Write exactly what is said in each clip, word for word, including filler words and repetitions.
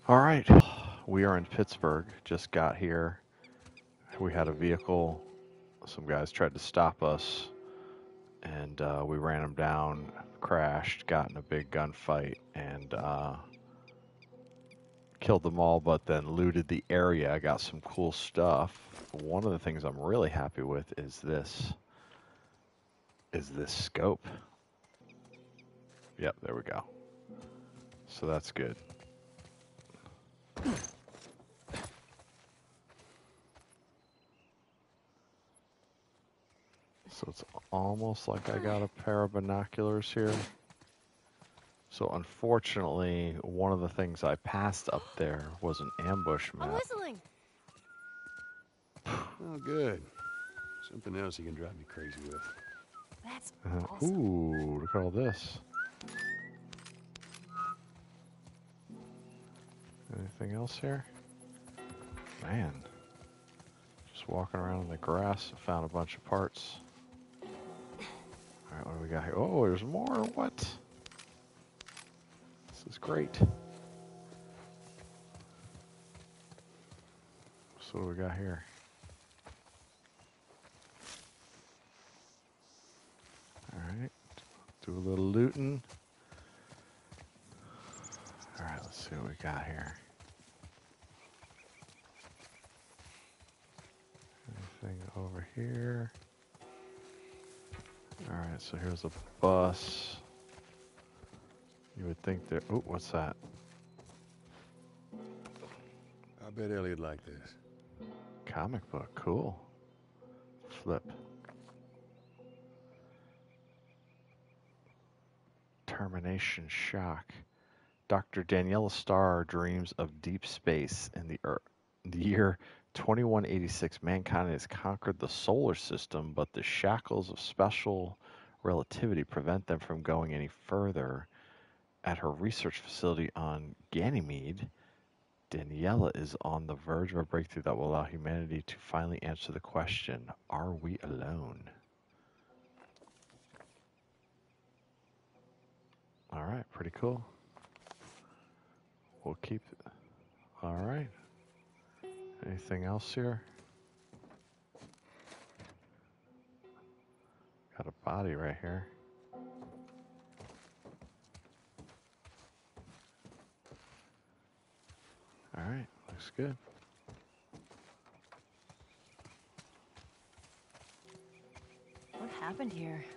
All right, we are in Pittsburgh. Just got here. We had a vehicle. Some guys tried to stop us, and uh, we ran them down, crashed, got in a big gunfight, and uh, killed them all, but then looted the area. I got some cool stuff. One of the things I'm really happy with is this. Is this scope. Yep, there we go. So that's good. So it's almost like I got a pair of binoculars here. So unfortunately, one of the things I passed up there was an ambush map. I'm whistling. Oh, good. Something else you can drive me crazy with. That's Uh, awesome. ooh, look at all this. Anything else here? Man. Just walking around in the grass and found a bunch of parts. Alright, what do we got here? Oh, there's more. What? This is great. So what do we got here? Alright. Do a little looting. Alright, let's see what we got here. Anything over here? Alright, so here's a bus. You would think there. Oh, what's that? I bet Elliot liked this. Comic book, cool. Flip. Termination shock. Doctor Daniela Starr dreams of deep space in the Earth. In the year twenty-one eighty-six, mankind has conquered the solar system, but the shackles of special relativity prevent them from going any further. At her research facility on Ganymede, Daniela is on the verge of a breakthrough that will allow humanity to finally answer the question, are we alone? All right, pretty cool. We'll keep it. All right. Anything else here? Got a body right here. All right, looks good. What happened here?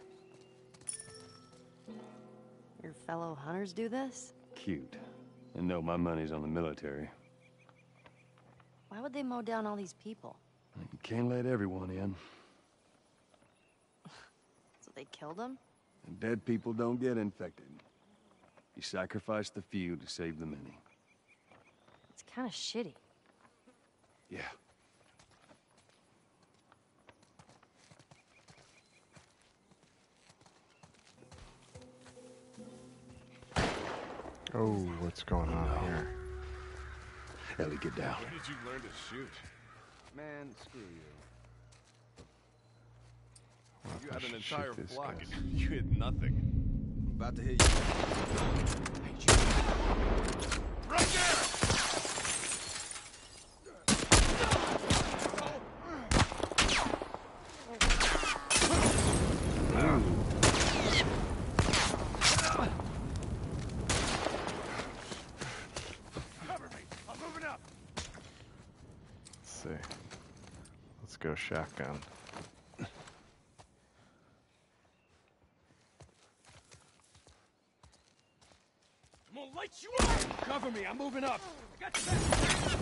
Your fellow hunters do this? Cute. And no, my money's on the military. Why would they mow down all these people? You can't let everyone in. So they killed them? And dead people don't get infected. You sacrifice the few to save the many. It's kind of shitty. Yeah. Oh, what's going on No. here? Ellie, get down. When did you learn to shoot? Man, screw you. Well, You I had an should entire shoot these flock guys. and you hit nothing. I'm about to hit you. Hate you. Right there! Cover me! I'm moving up! Let's see. Let's go shotgun. I'm gonna light you up! Cover me, I'm moving up! I got your back!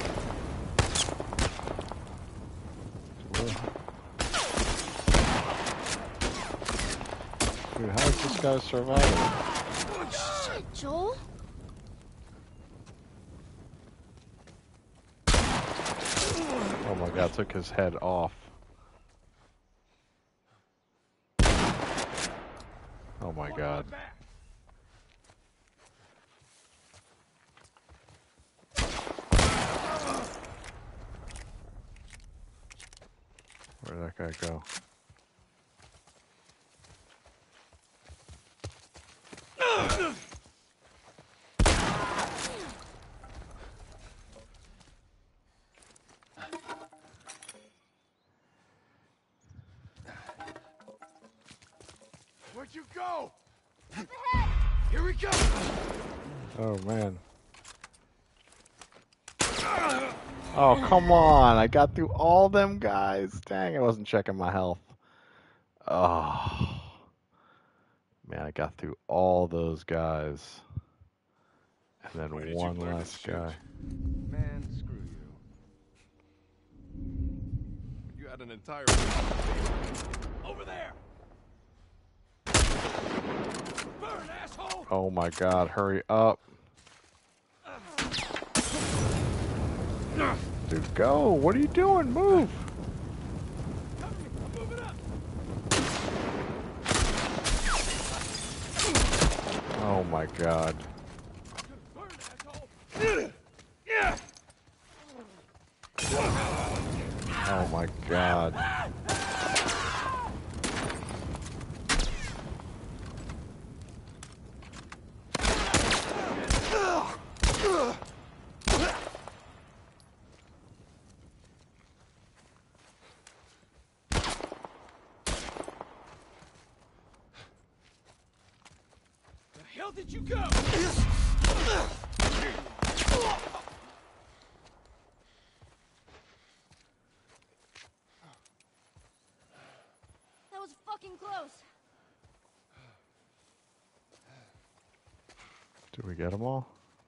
Dude, how is this guy surviving? Shit, Joel? Oh my god, took his head off. Oh my god. Where'd that guy go? go! Up ahead! Here we go! Oh, man. Oh, come on. I got through all them guys. Dang, I wasn't checking my health. Oh. Man, I got through all those guys. And then Where did you one learn to last shoot? guy. Man, screw you. You had an entire... Over there! Burn, asshole! Oh my god, hurry up. Dude, go! What are you doing? Move! Cover me! I'm moving up! Oh my god. Burn, asshole! Yeah! Oh my god. The hell did you go? That was fucking close. Did we get them all?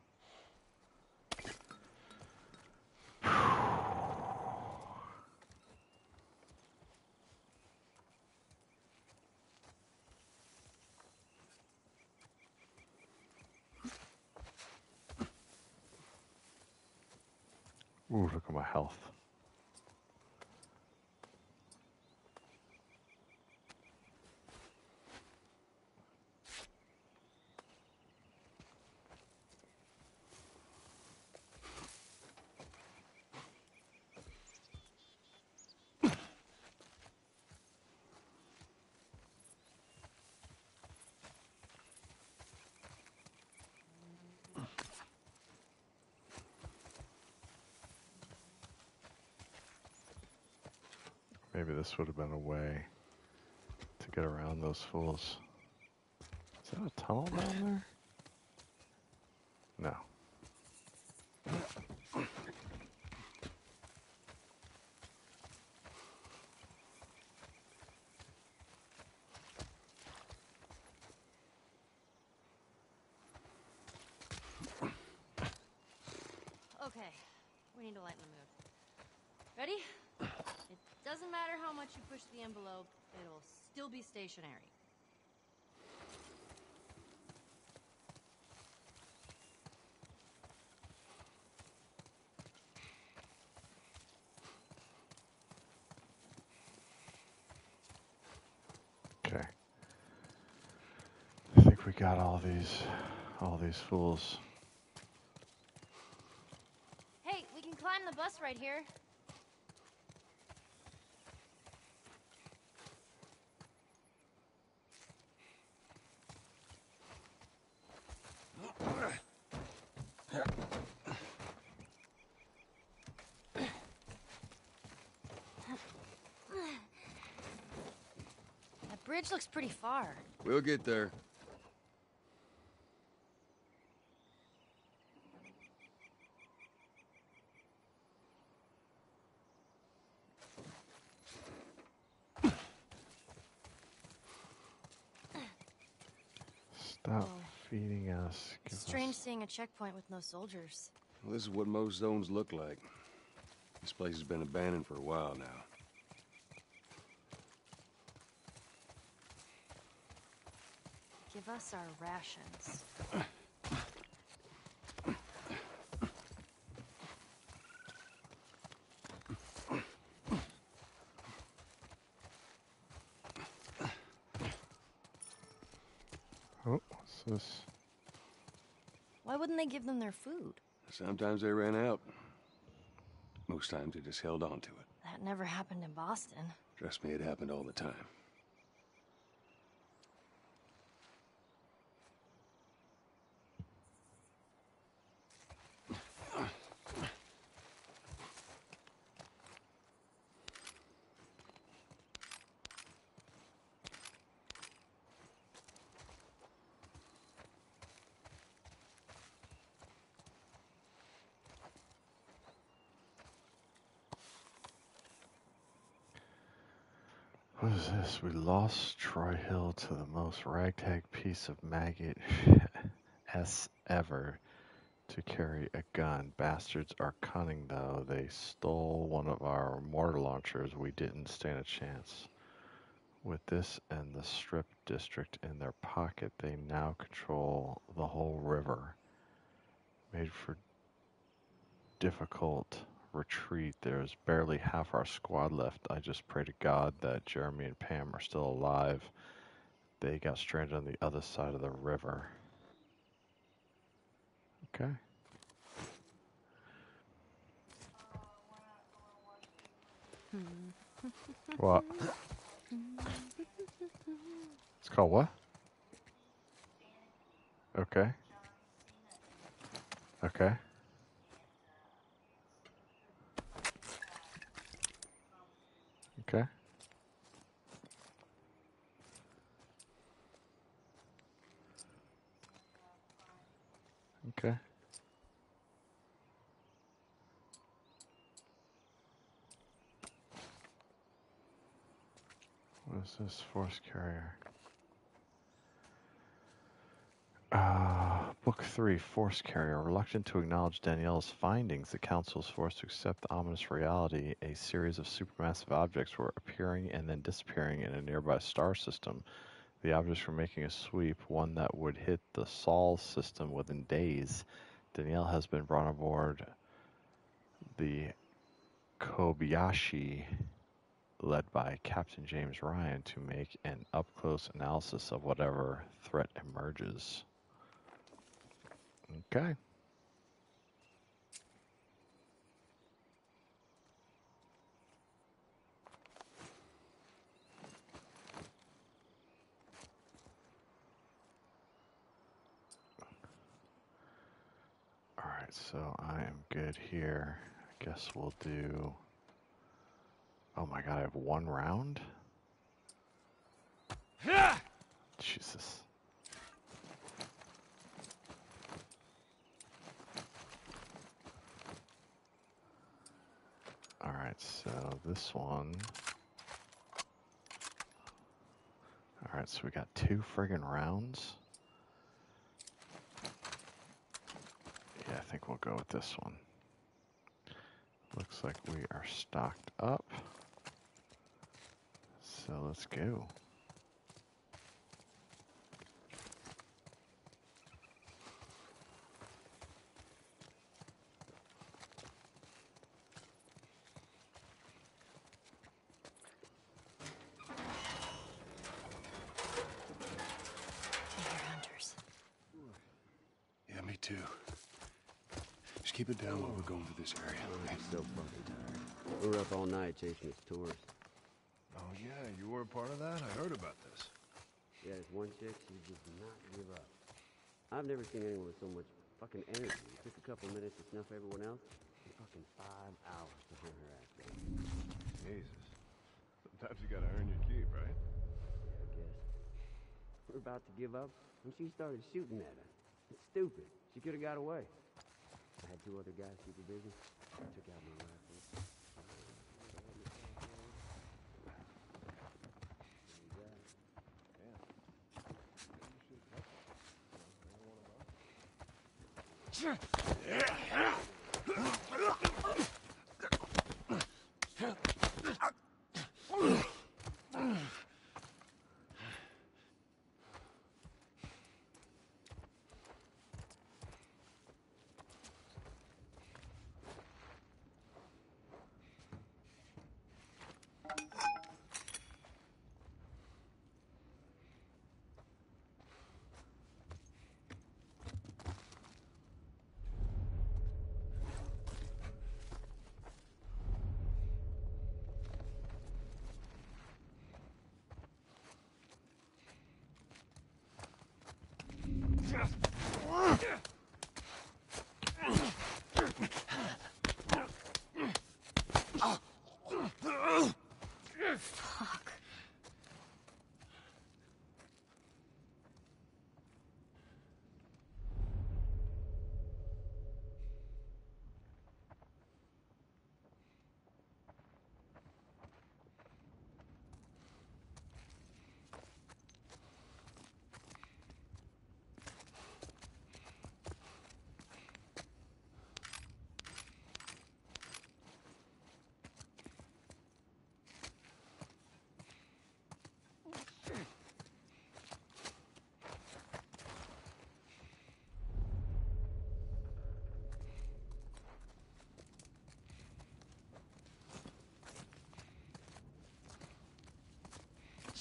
Ooh, look at my health. Maybe this would have been a way to get around those fools. Is that a tunnel down there? No. Okay, we need to lighten the mood. Ready? It doesn't matter how much you push the envelope, it'll still be stationary. Okay. I think we got all these, all these fools. Hey, we can climb the bus right here. That bridge looks pretty far. We'll get there. Stop feeding us. Give Strange us... seeing a checkpoint with no soldiers. Well, this is what most zones look like. This place has been abandoned for a while now. Give us our rations. Oh, what's this? Why wouldn't they give them their food? Sometimes they ran out. Most times they just held on to it. That never happened in Boston. Trust me, it happened all the time. What is this? We lost Troy Hill to the most ragtag piece of maggot s ever to carry a gun. Bastards are cunning, though. They stole one of our mortar launchers. We didn't stand a chance. With this and the Strip District in their pocket, they now control the whole river. Made for difficult retreat. There's barely half our squad left. I just pray to God that Jeremy and Pam are still alive. They got stranded on the other side of the river. Okay. What? It's called what? Okay. Okay. Okay. Okay. What is this force carrier? Uh, Book three, Force Carrier. Reluctant to acknowledge Danielle's findings, the Council is forced to accept the ominous reality. A series of supermassive objects were appearing and then disappearing in a nearby star system. The objects were making a sweep, one that would hit the Sol system within days. Danielle has been brought aboard the Kobayashi, led by Captain James Ryan, to make an up-close analysis of whatever threat emerges. Okay. Alright, so I am good here. I guess we'll do... Oh my god, I have one round? Jesus. Alright, so this one... Alright, so we got two friggin' rounds. Yeah, I think we'll go with this one. Looks like we are stocked up. So let's go. Yeah, me too. Just keep it down while we're going through this area. I'm so fucking tired. We were up all night chasing this tourist. Oh, yeah, you were a part of that? I heard about this. Yeah, this one chick, she does not give up. I've never seen anyone with so much fucking energy. It took a couple minutes to snuff everyone else, and fucking five hours to hunt her ass down. Jesus. Sometimes you gotta earn your keep, right? Yeah, I guess. We were about to give up when she started shooting at us. It's stupid. She could have got away. I had two other guys super busy. I took out my rifle.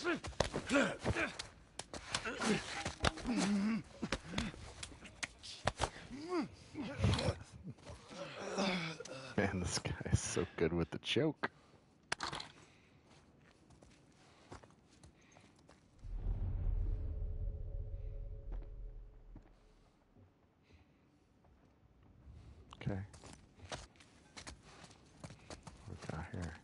Man, this guy is so good with the choke. Okay. What we got here?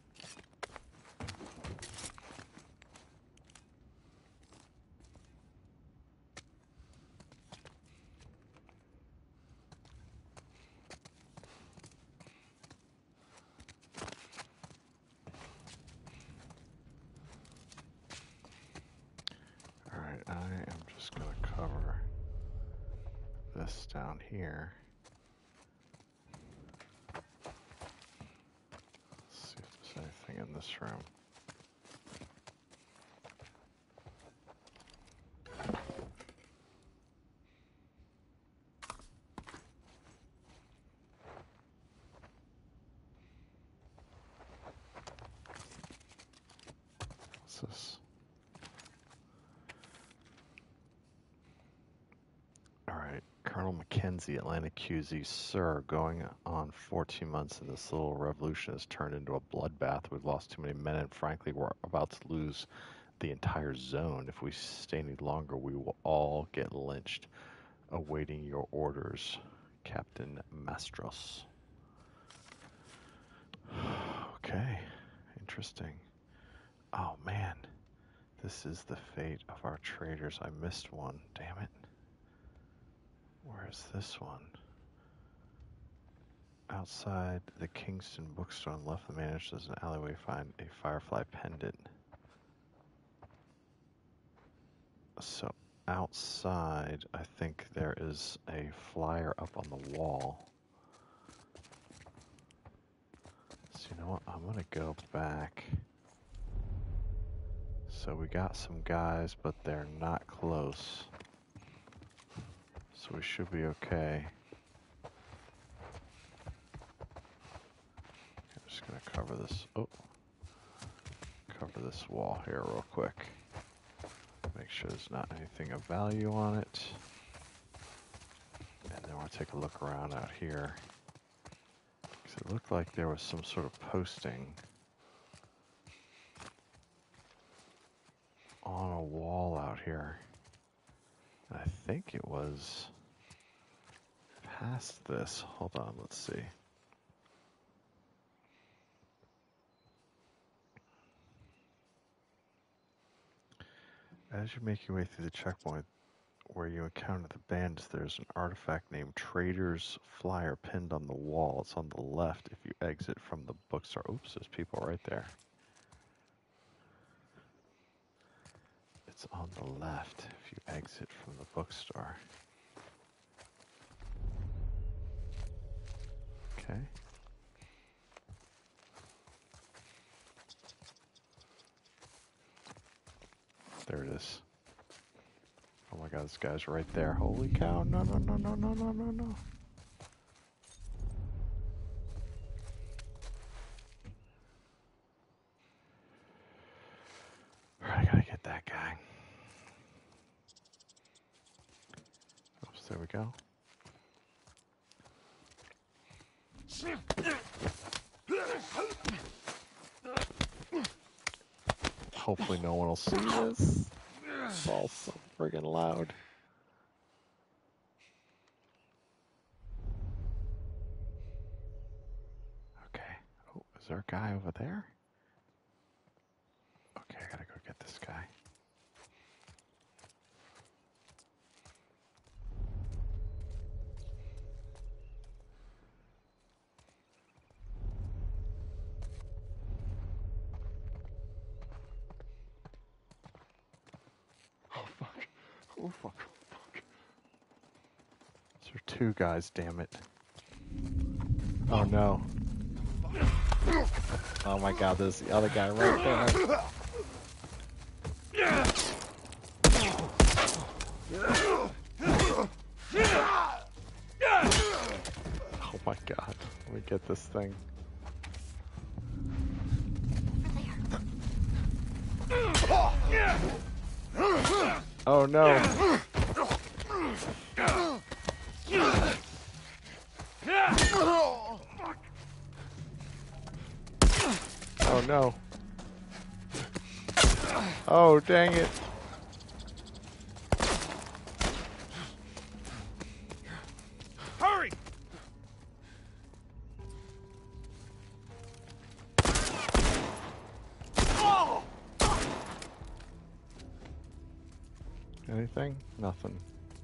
Alright, I am just going to cover this down here. Let's see if there's anything in this room. What's this? Alright, Colonel Mackenzie, Atlantic Q Z, sir, going on fourteen months and this little revolution has turned into a bloodbath. We've lost too many men and frankly we're about to lose the entire zone. If we stay any longer, we will all get lynched. Awaiting your orders, Captain Mastros. Okay, interesting. Oh man, this is the fate of our traders. I missed one, damn it. Where's this one? Outside the Kingston bookstore on the left of the manager, there's an alleyway. Find a Firefly pendant. So outside, I think there is a flyer up on the wall. So you know what? I'm gonna go back. So we got some guys, but they're not close. So we should be okay. I'm just gonna cover this. Oh, cover this wall here real quick. Make sure there's not anything of value on it. And then we'll take a look around out here. Because it looked like there was some sort of posting on a wall out here. And I think it was past this. Hold on, let's see. As you make your way through the checkpoint where you encounter the bandits, there's an artifact named Trader's Flyer pinned on the wall. It's on the left if you exit from the bookstore. Oops, there's people right there. It's on the left if you exit from the bookstore. Okay. There it is. Oh my god, this guy's right there. Holy cow. No, no, no, no, no, no, no, no. Alright, I gotta get that guy. Oops, there we go. Hopefully no one will see this. It's all so friggin' loud. Okay. Oh, is there a guy over there? Okay, I gotta go get this guy. Oh, fuck. Fuck. There are two guys, damn it. Oh no. Oh my god, there's the other guy right there. Oh my god, let me get this thing. Over there. Oh no. Oh no. Oh, dang it. Hurry! Anything? Nothing.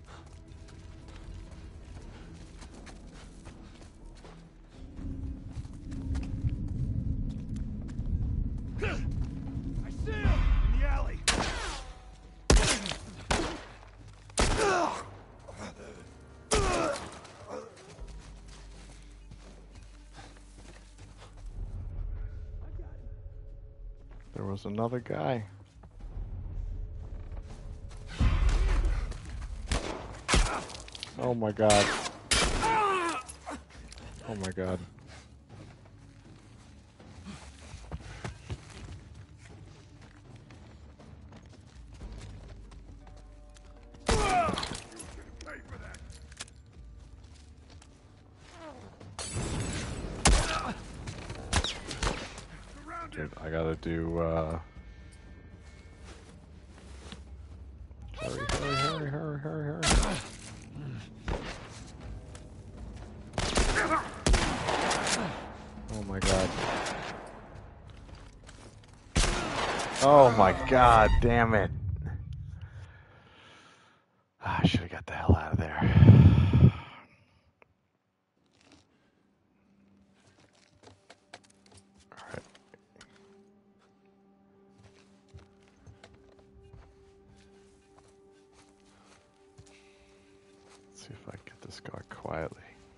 I see him in the alley. There was another guy. Oh my god. Oh my god. Dude, I gotta do, uh... Hurry, hurry, hurry, hurry, hurry, hurry. Oh my god. Oh my god, damn it. Ah, I should have got the hell out of there. Alright. Let's see if I can get this guy quietly.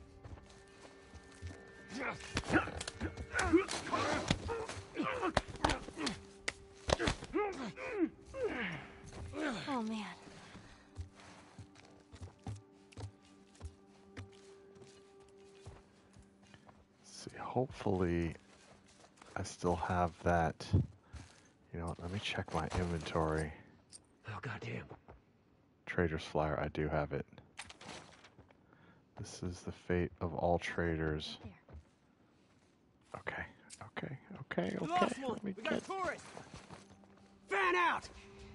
Oh man. See, hopefully I still have that. You know what, let me check my inventory. Oh, goddamn. Trader's Flyer, I do have it. This is the fate of all traders. There. Okay, okay, okay, We okay. lost one. Let me We get... got tourists. Fan out.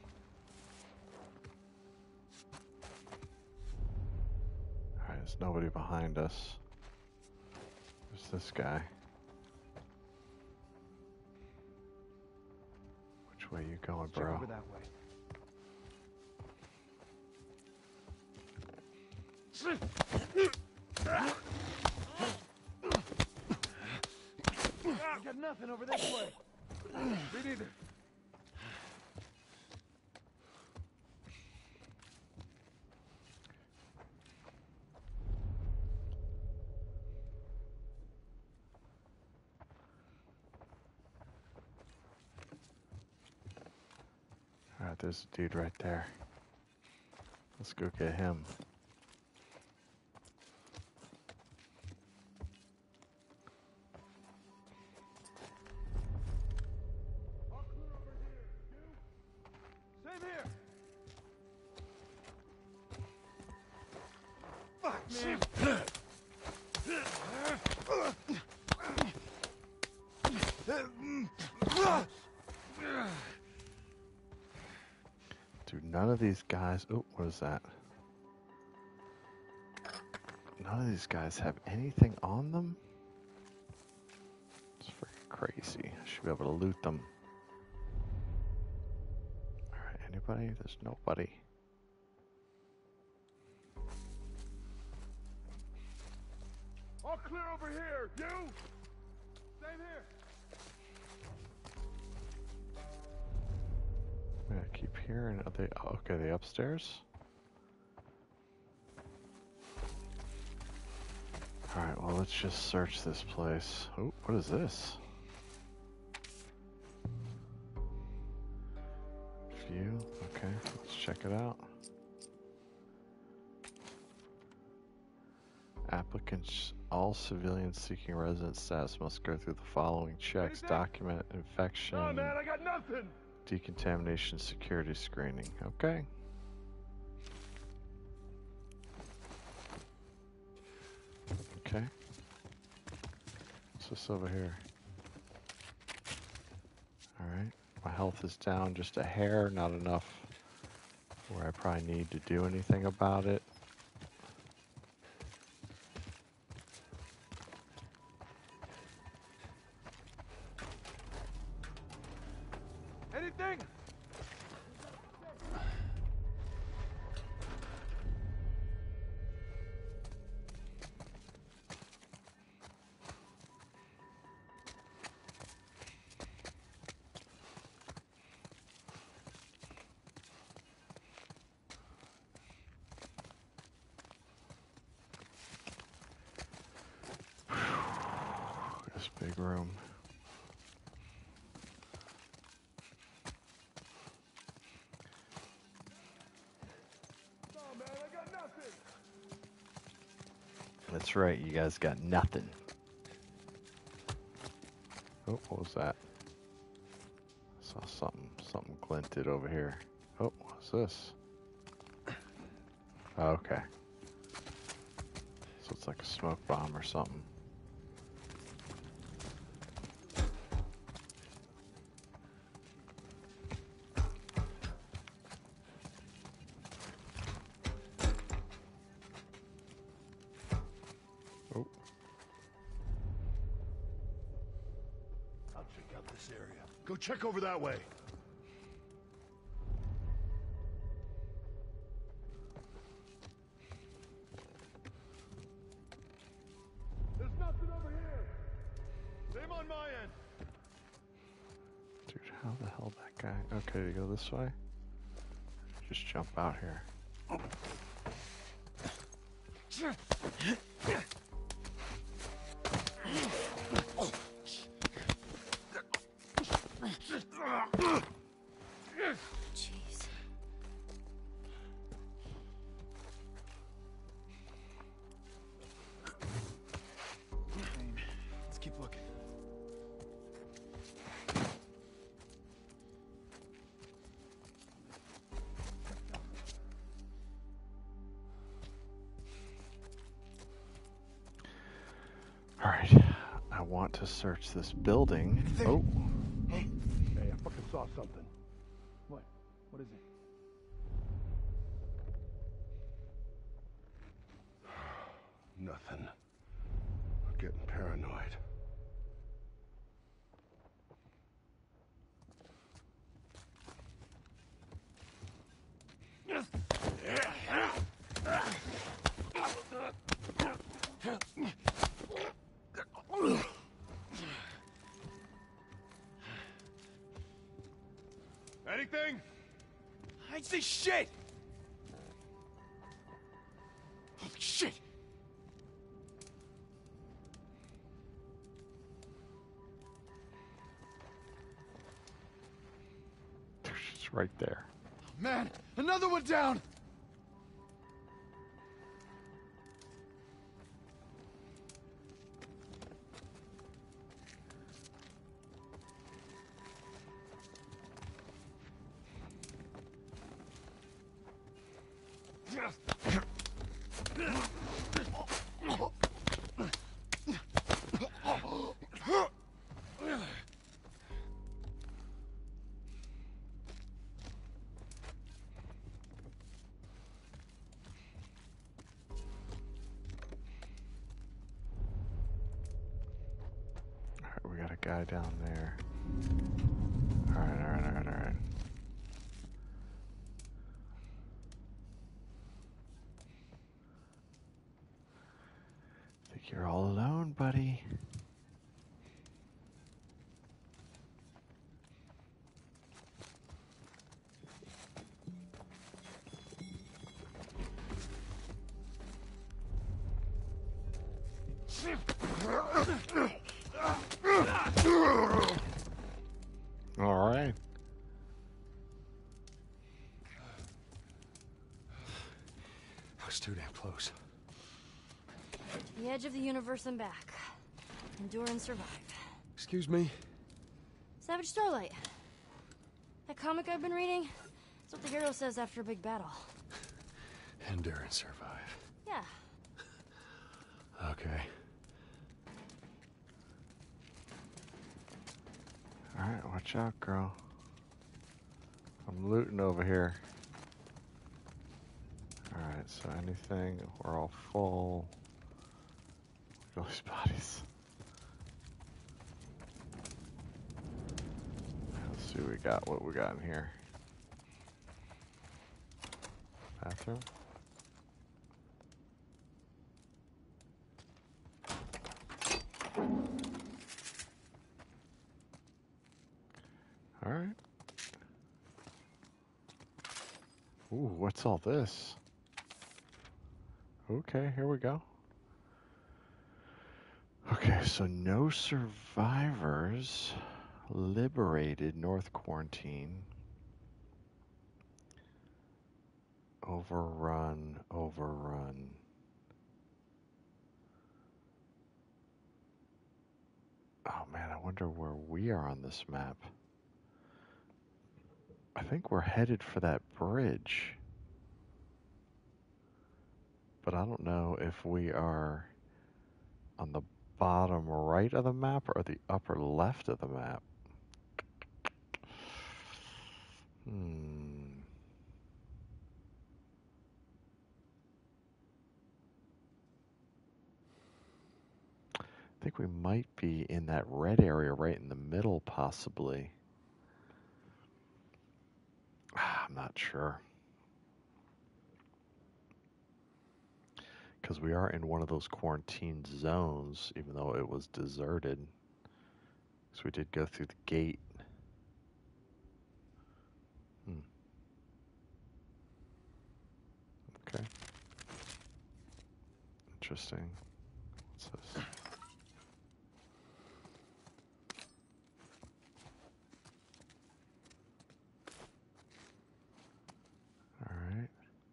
Alright, there's nobody behind us. There's this guy. Which way you going, Check bro? over that way. I got nothing over this way. Me neither. Alright, there's a dude right there. Let's go get him. Same here. Fuck, man. Dude, none of these guys... Oh, what is that? None of these guys have anything on them? It's freaking crazy. I should be able to loot them. Alright, anybody? There's nobody. All clear over here. You? Same here. Yeah, keep hearing. Are they oh, okay? They upstairs. All right. Well, let's just search this place. Oh, what is this? View. Okay, let's check it out. Applicants, all civilians seeking residence status must go through the following checks: Anything? document infection. No, man, I got nothing. Decontamination security screening. Okay. Okay. What's this over here? Alright. My health is down just a hair, not enough where I probably need to do anything about it. Anything? This big room. No, man, I got nothing. That's right, you guys got nothing. Oh, what was that? Saw something, something glinted over here. Oh, what's this? Oh, okay. So it's like a smoke bomb or something. Oh, I'll check out this area. Go check over that way. There's nothing over here. Same on my end. dude, how the hell that guy? Okay, to go this way? Just jump out here. Jeez. Let's keep looking. All right, I want to search this building. Oh, Hey, I fucking saw something. What? What is it? Nothing. I'm getting paranoid. Anything? I see shit! Holy shit! it's right there. Man, another one down! Alright, we got a guy down there. Alright, alright, alright, alright. Think you're all alone, buddy. All right. I was too damn close. The edge of the universe and back. Endure and survive. Excuse me? Savage Starlight. That comic I've been reading? It's what the hero says after a big battle. Endure and survive. Yeah. Okay. Alright, watch out, girl. I'm looting over here. Alright, so anything, we're all full. Look at all these bodies. Let's see what we got, what we got in here. Bathroom. Alright. Ooh, what's all this? Okay, here we go. Okay, so no survivors liberated North Quarantine. Overrun, overrun. Oh man, I wonder where we are on this map. I think we're headed for that bridge. But I don't know if we are on the bottom right of the map or the upper left of the map. Hmm. I think we might be in that red area right in the middle, possibly. I'm not sure. Because we are in one of those quarantine zones, even though it was deserted. So we did go through the gate. Hmm. Okay. Interesting. What's this? All right.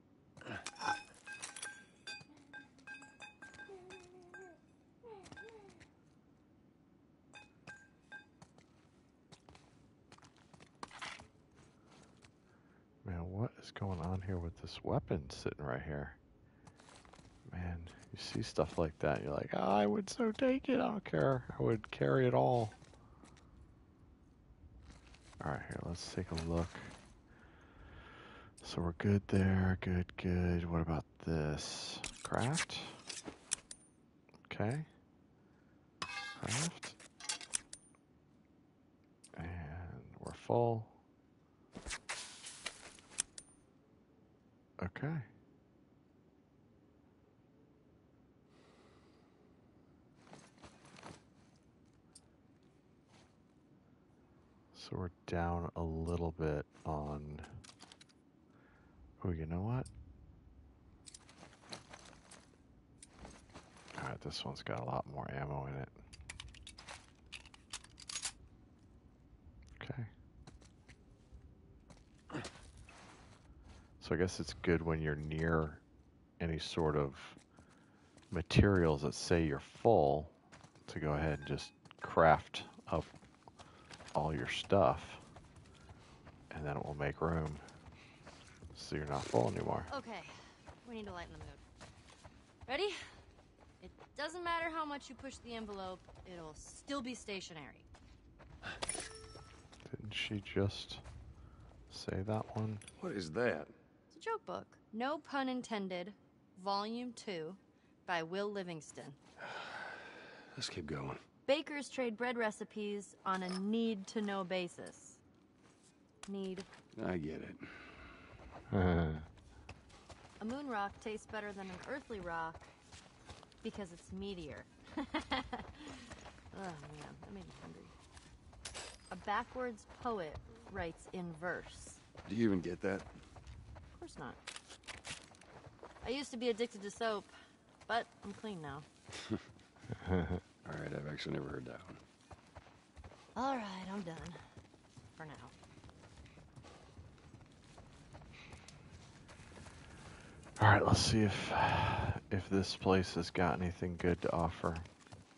Man, what is going on here with this weapon sitting right here? Man, you see stuff like that, you're like, oh, I would so take it. I don't care. I would carry it all. All right, here, let's take a look. So we're good there. Good, good. What about this? Craft. Okay. Craft. And we're full. Okay. So we're down a little bit on... Oh, you know what? Alright, this one's got a lot more ammo in it. Okay. So I guess it's good when you're near any sort of materials that say you're full to go ahead and just craft up all your stuff, and then it will make room so you're not full anymore. Okay, we need to lighten the mood. Ready? It doesn't matter how much you push the envelope, it'll still be stationary. Didn't she just say that one? What is that? It's a joke book. No pun intended. Volume two by Will Livingston. Let's keep going. Bakers trade bread recipes on a need-to-know basis. Need. I get it. A moon rock tastes better than an earthly rock because it's meatier. Oh man, that made me hungry. A backwards poet writes in verse. Do you even get that? Of course not. I used to be addicted to soap, but I'm clean now. All right, I've actually never heard that one. All right, I'm done. For now. All right, let's see if if this place has got anything good to offer.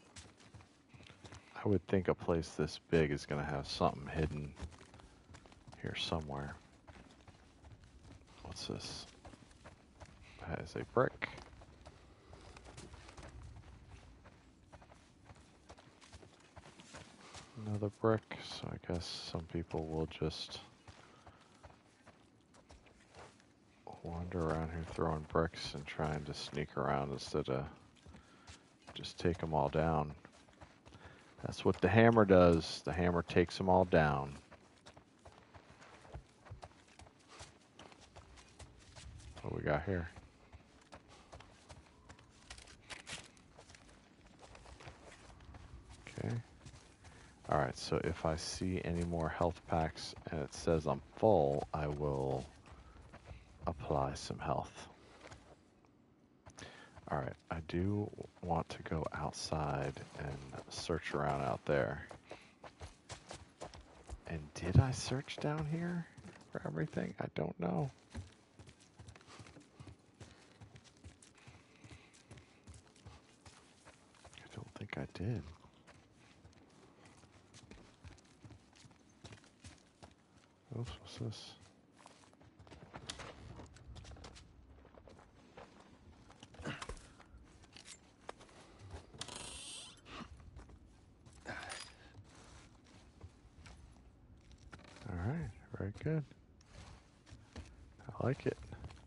I would think a place this big is going to have something hidden here somewhere. What's this? That is a brick. Another brick, so I guess some people will just wander around here throwing bricks and trying to sneak around instead of just take them all down. That's what the hammer does. The hammer takes them all down. What we got here? Okay. Alright, so if I see any more health packs and it says I'm full, I will apply some health. Alright, I do want to go outside and search around out there. And did I search down here for everything? I don't know. I don't think I did. Oops, what's this? Alright, very good. I like it.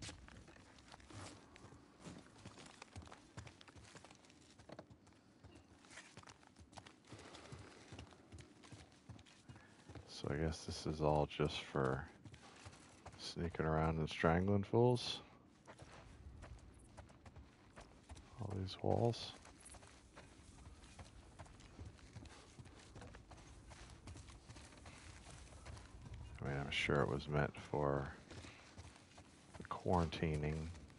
So I guess this is all just for sneaking around and strangling fools. All these walls. I mean, I'm sure it was meant for quarantining.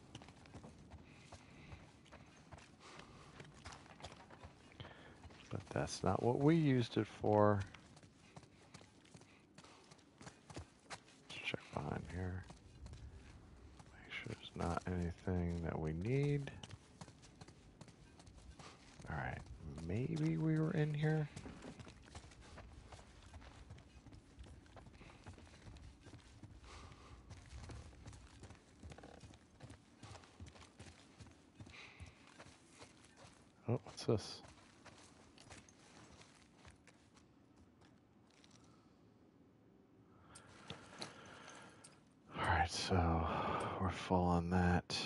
But that's not what we used it for. Let's check behind here. Make sure there's not anything that we need. Alright, maybe we were in here. Oh, what's this? Alright, so we're full on that.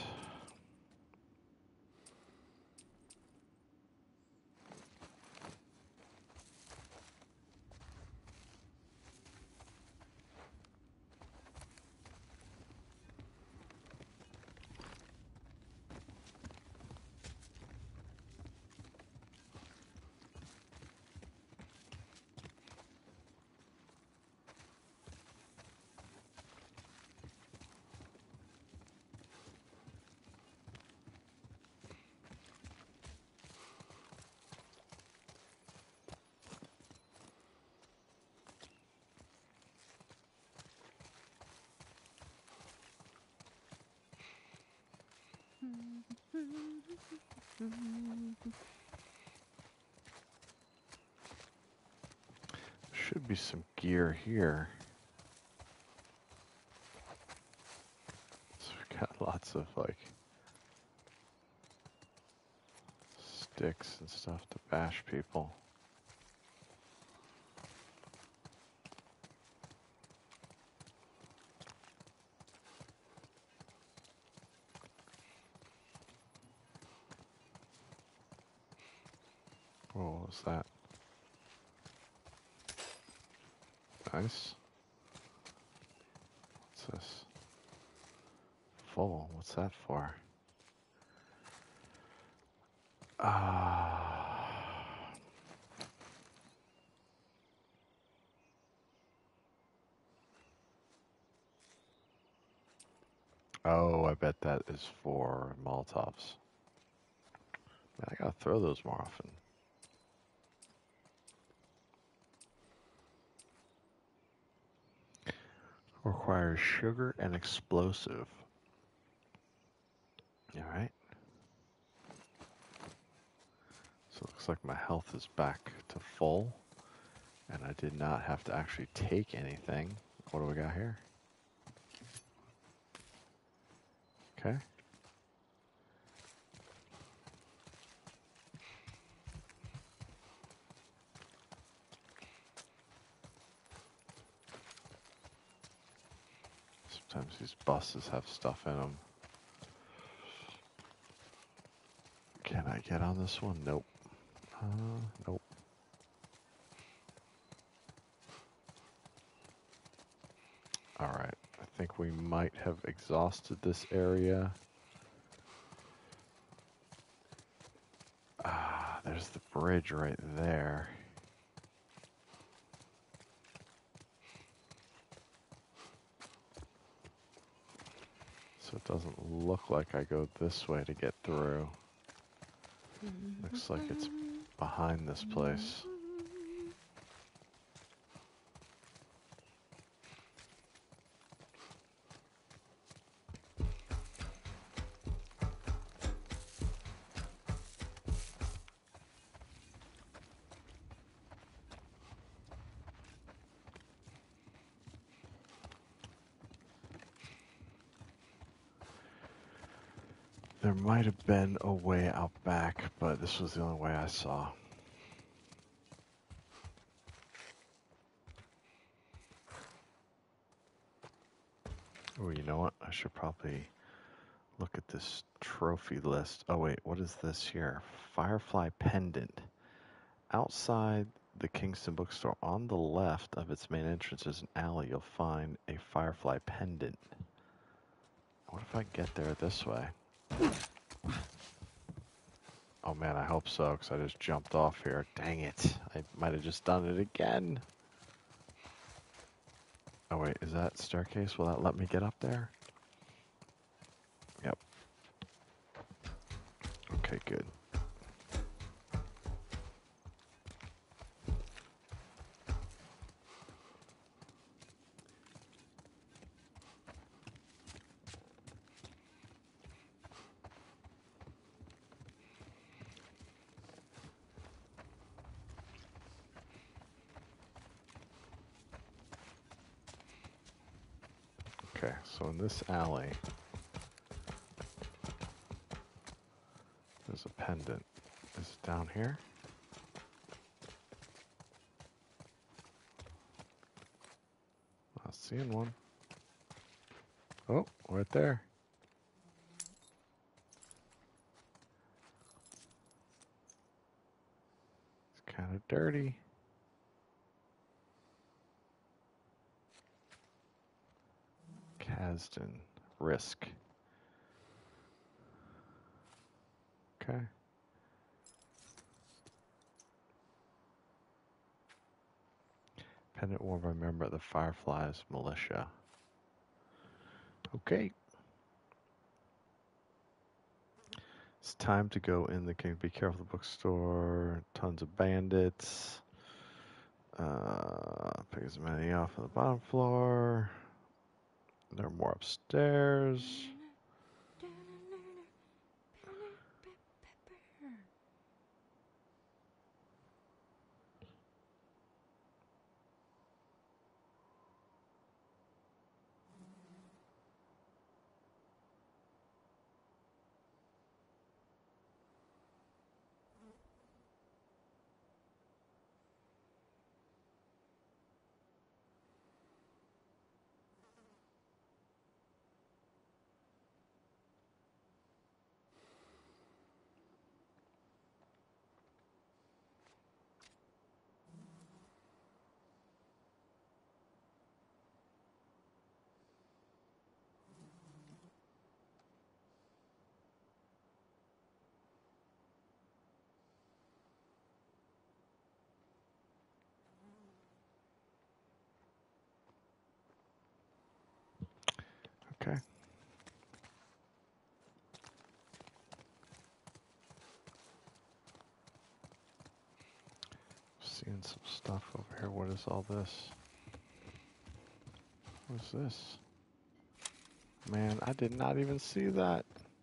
Should be some gear here. So we've got lots of like sticks and stuff to bash people. Whoa, what was that? Nice. What's this? Full. What's that for? Ah. Oh, I bet that is for Molotovs. Man, I gotta throw those more often. Requires sugar and explosive. Alright. So it looks like my health is back to full. And I did not have to actually take anything. What do we got here? Okay. Sometimes these buses have stuff in them. Can I get on this one? Nope. Uh, nope. Alright, I think we might have exhausted this area. Ah, there's the bridge right there. So it doesn't look like I go this way to get through. Looks like it's behind this place. There might have been a way out back, but this was the only way I saw. Oh, you know what? I should probably look at this trophy list. Oh wait, what is this here? Firefly Pendant. Outside the Kingston Bookstore, on the left of its main entrance is an alley. You'll find a Firefly Pendant. What if I get there this way? Oh man, I hope so, because I just jumped off here. Dang it. I might have just done it again. Oh wait, is that staircase? Will that let me get up there? Yep. Okay, good. Okay, so in this alley, there's a pendant. Is it down here? Not seeing one. Oh, right there. It's kind of dirty. Kasdan. Risk. Okay. Pendant worn by a member of the Fireflies militia. Okay. It's time to go in the king. Be careful of the bookstore. Tons of bandits. Uh, pick as many off on the bottom floor. There are more upstairs. Okay. Seeing some stuff over here. What is all this? What is this? Man, I did not even see that.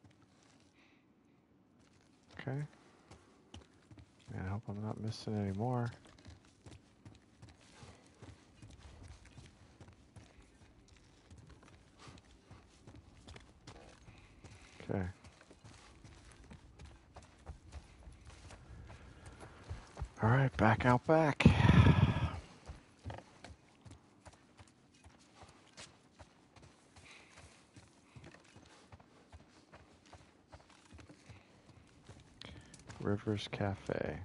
Okay. Man, I hope I'm not missing any more. Okay. All right, back out back. Rivers Cafe.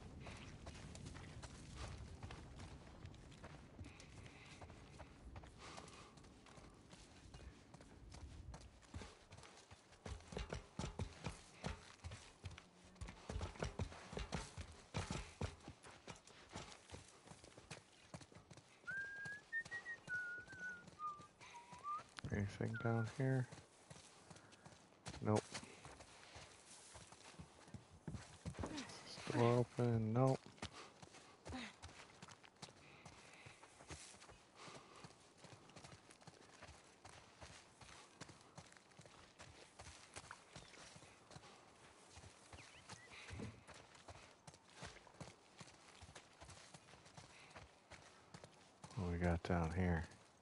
Anything down here? Nope. Door open? Nope. What we got down here?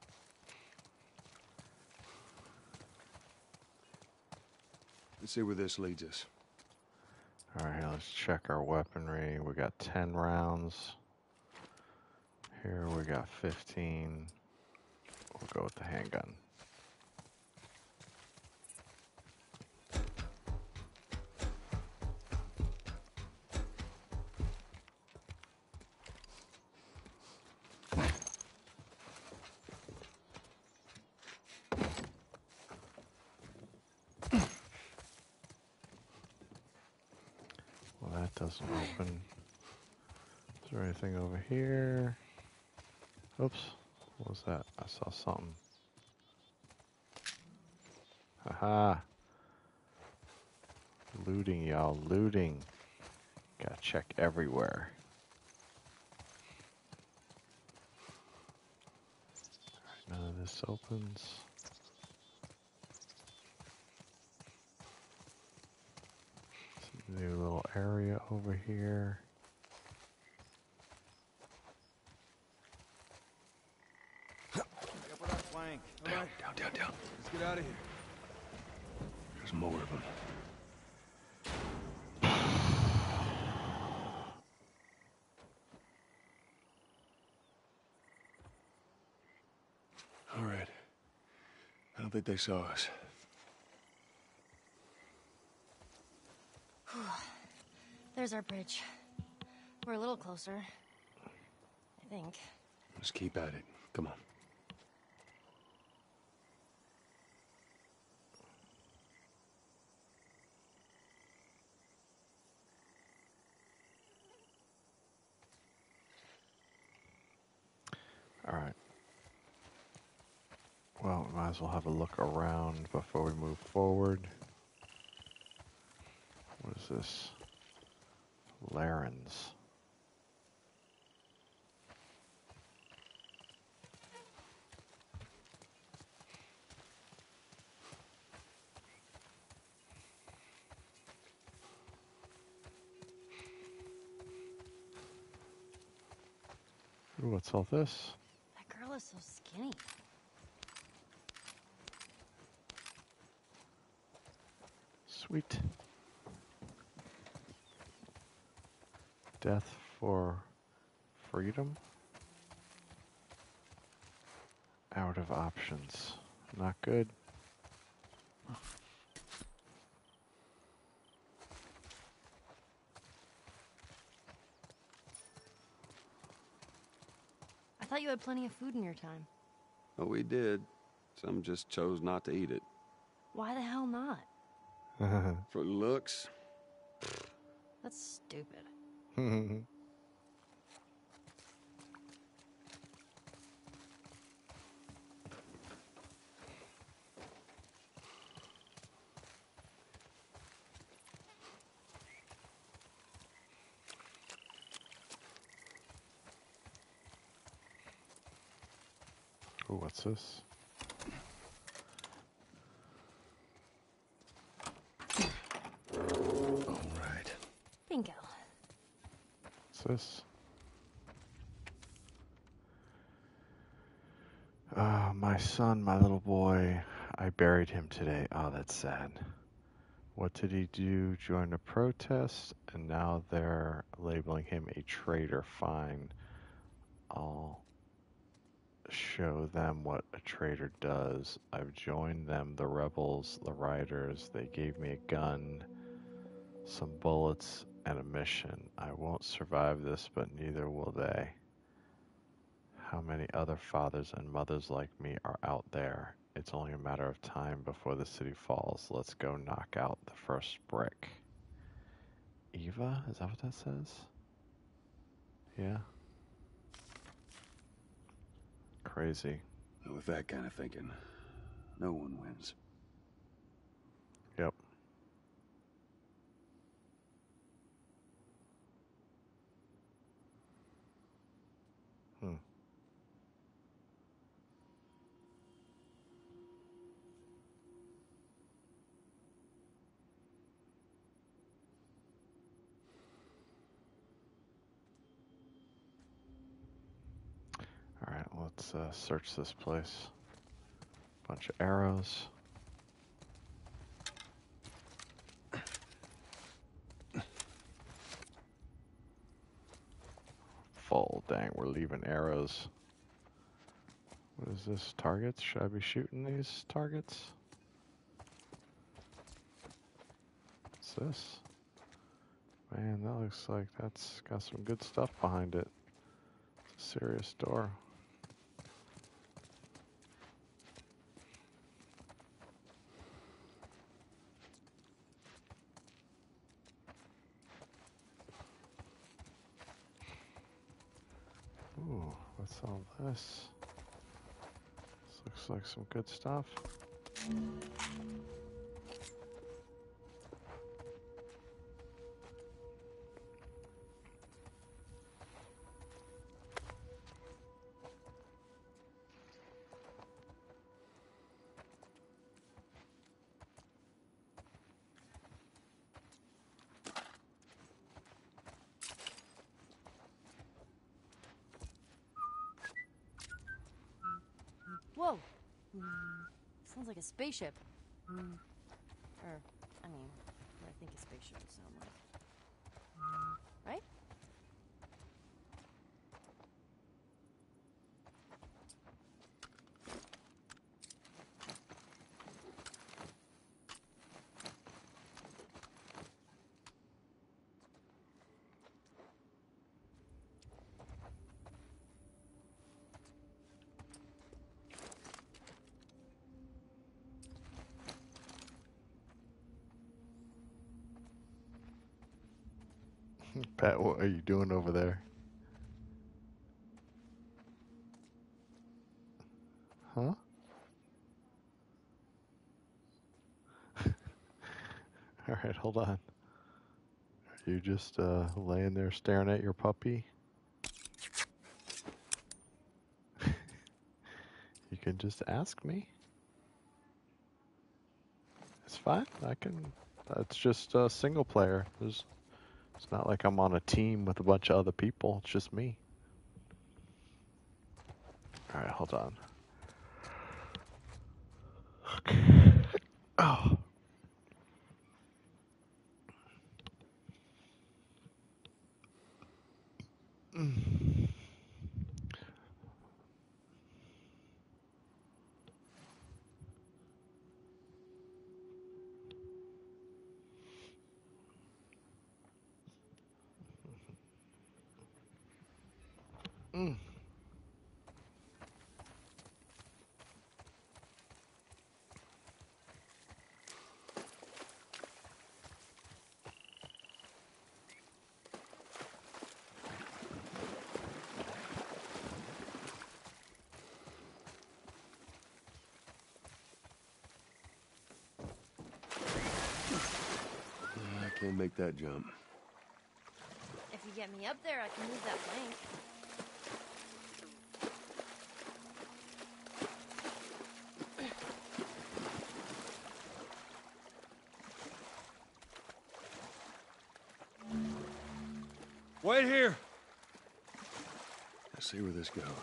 Let's see where this leads us. Alright, let's check our weaponry. We got ten rounds. Here we got fifteen. We'll go with the handgun. Well, that doesn't open. Is there anything over here? Oops. What was that? I saw something. Haha. Looting, y'all. Looting. Gotta check everywhere. Alright, none of this opens. Some new little area over here. Up with that flank. All right, Down, down, down. let's get out of here. There's more of them. All right. I don't think they saw us. There's our bridge. We're a little closer. I think. Let's keep at it. Come on. Alright. Well, we might as well have a look around before we move forward. What is this? Larens. Ooh, what's all this? That girl is so skinny. Sweet. Death for freedom? Out of options. Not good. I thought you had plenty of food in your time. Oh, we did. Some just chose not to eat it. Why the hell not? For looks, That's stupid. Ooh, what's this? all right. Bingo. What's this? Ah, my son, my little boy. I buried him today. Oh, that's sad. What did he do? Join a protest, and now they're labeling him a traitor. Fine. I'll show them what a traitor does. I've joined them, the rebels, the riders. They gave me a gun, some bullets, and a mission. I won't survive this, but neither will they. How many other fathers and mothers like me are out there? It's only a matter of time before the city falls. Let's go knock out the first brick. Eva? Is that what that says? Yeah. Crazy. With that kind of thinking, no one wins. Yep. Hmm. Alright, let's uh, search this place. Bunch of arrows. Full, dang, we're leaving arrows. What is this? Targets? Should I be shooting these targets? What's this? Man, that looks like that's got some good stuff behind it. It's a serious door. Ooh, what's all this? This looks like some good stuff. Whoa! Mm, sounds like a spaceship. Mm. Or, I mean, what I think a spaceship would sound like. Right? Pat, what are you doing over there? Huh? Alright, hold on. Are you just uh, laying there staring at your puppy? You can just ask me. It's fine. I can. It's just a single player. There's. It's not like I'm on a team with a bunch of other people. It's just me. All right, hold on. Okay. Oh. Mm. Mm. I can't make that jump. If you get me up there, I can move that plank. Wait here. Let's see where this goes.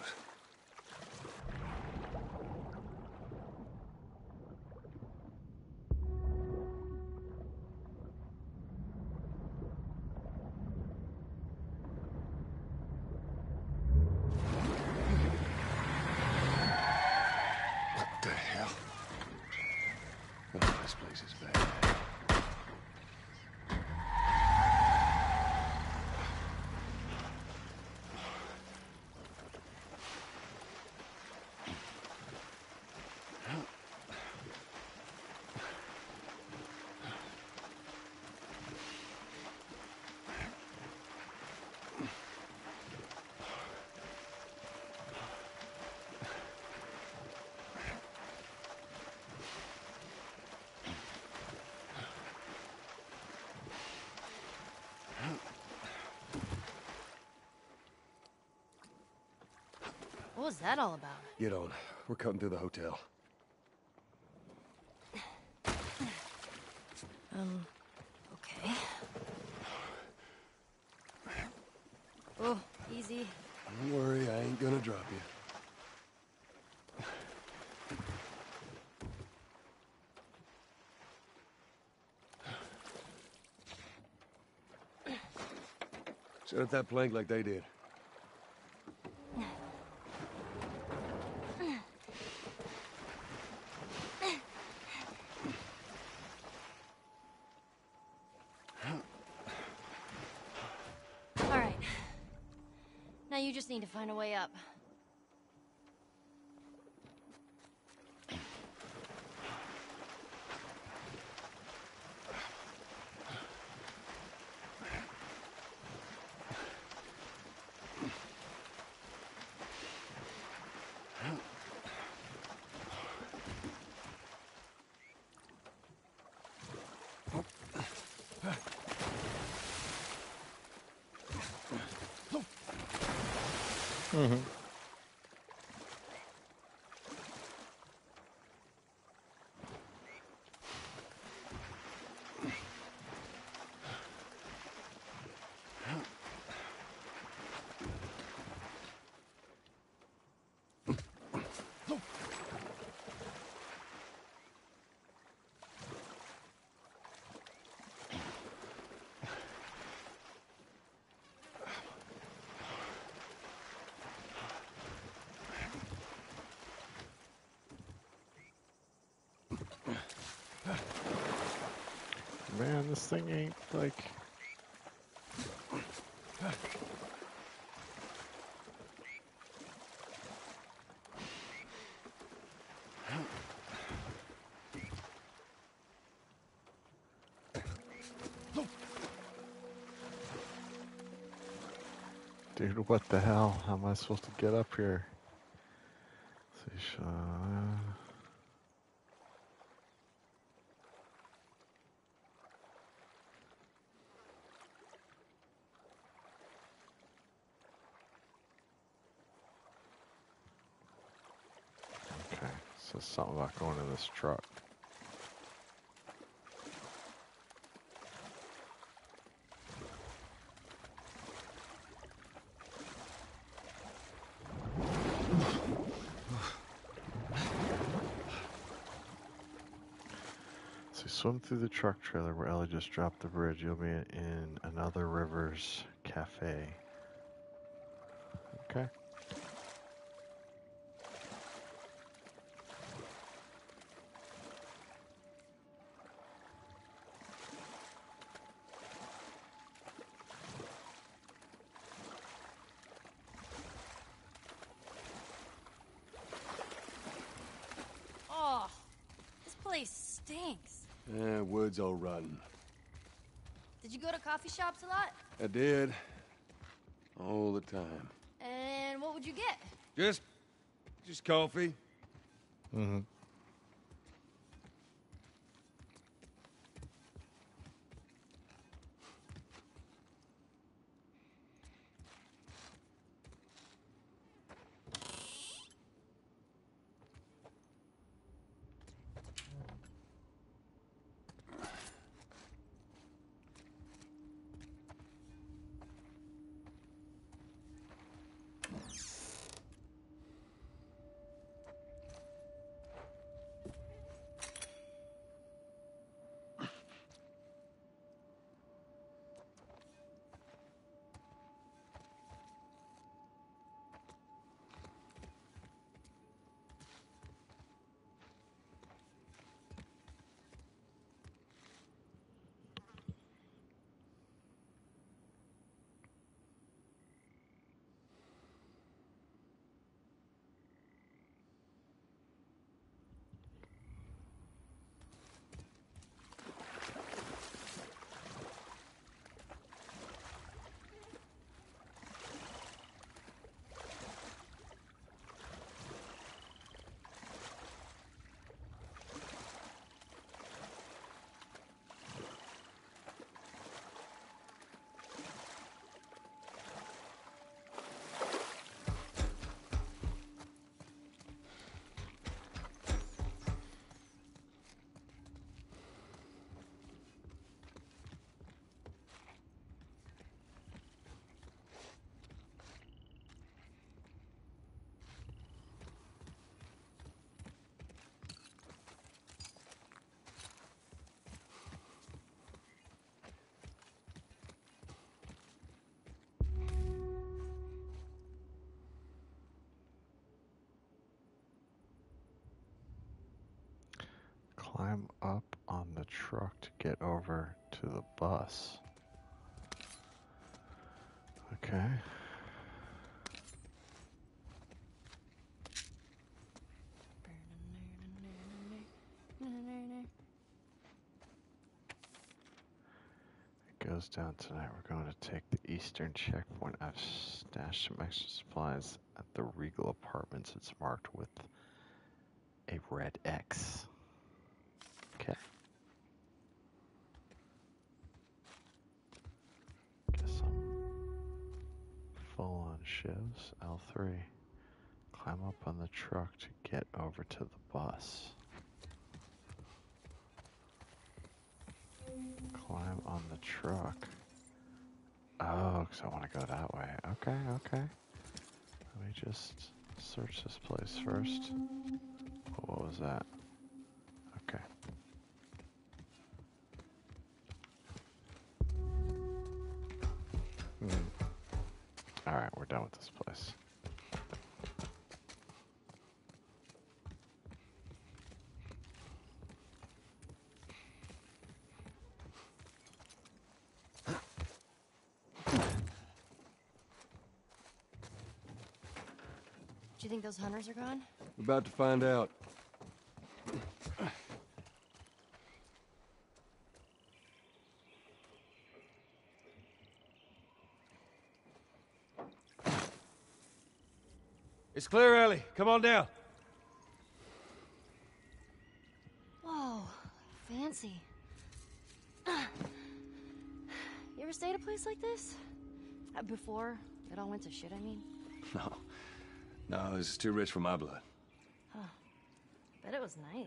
What was that all about? Get on. We're cutting through the hotel. Um, okay. Oh, easy. Don't worry, I ain't gonna drop you. Set up that plank like they did. All right. Now you just need to find a way up. Mm-hmm. Man, this thing ain't like... Dude, what the hell? How am I supposed to get up here? Let's see, uh... Okay, so something about going in this truck. So swim through the truck trailer where Ellie just dropped the bridge. You'll be in Another Rivers Cafe. Okay. Oh, this place stinks. Eh, wood's all rotten. Did you go to coffee shops a lot? I did. All the time. And what would you get? Just... just coffee. Mm-hmm. Climb up on the truck to get over to the bus. Okay. It goes down tonight. We're going to take the eastern checkpoint. I've stashed some extra supplies at the Regal Apartments. It's marked with a red X. Okay. Guess I'm full on shivs. L three. Climb up on the truck to get over to the bus. Climb on the truck. Oh, because I want to go that way. Okay, okay. Let me just search this place first. Oh, what was that? Okay. Hmm. Alright, we're done with this place. Do you think those hunters are gone? We're about to find out. It's clear, Ellie. Come on down. Whoa, fancy. You ever stayed at a place like this? Uh, before it all went to shit, I mean? No. No, this is too rich for my blood. Huh. Bet it was nice.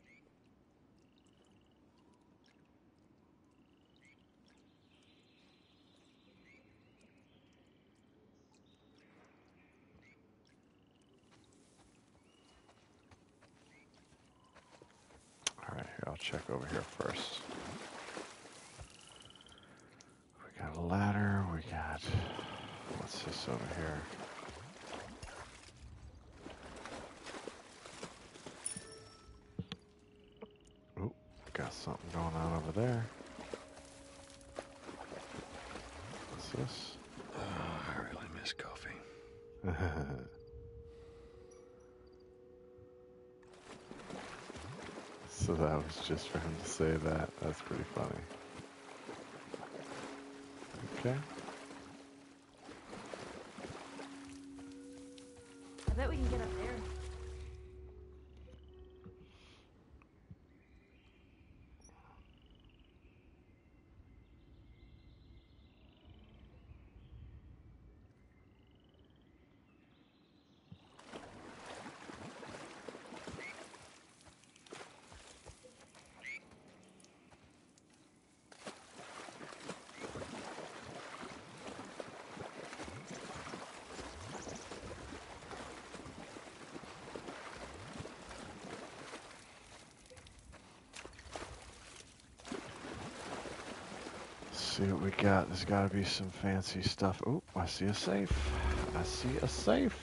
Alright, here, I'll check over here first. We got a ladder, we got... What's this over here? Oop, got something going on over there. What's this? Oh, I really miss coffee. So that was just for him to say that. That's pretty funny. Okay. I bet we can get up there. See what we got. There's got to be some fancy stuff. Oh, I see a safe. I see a safe.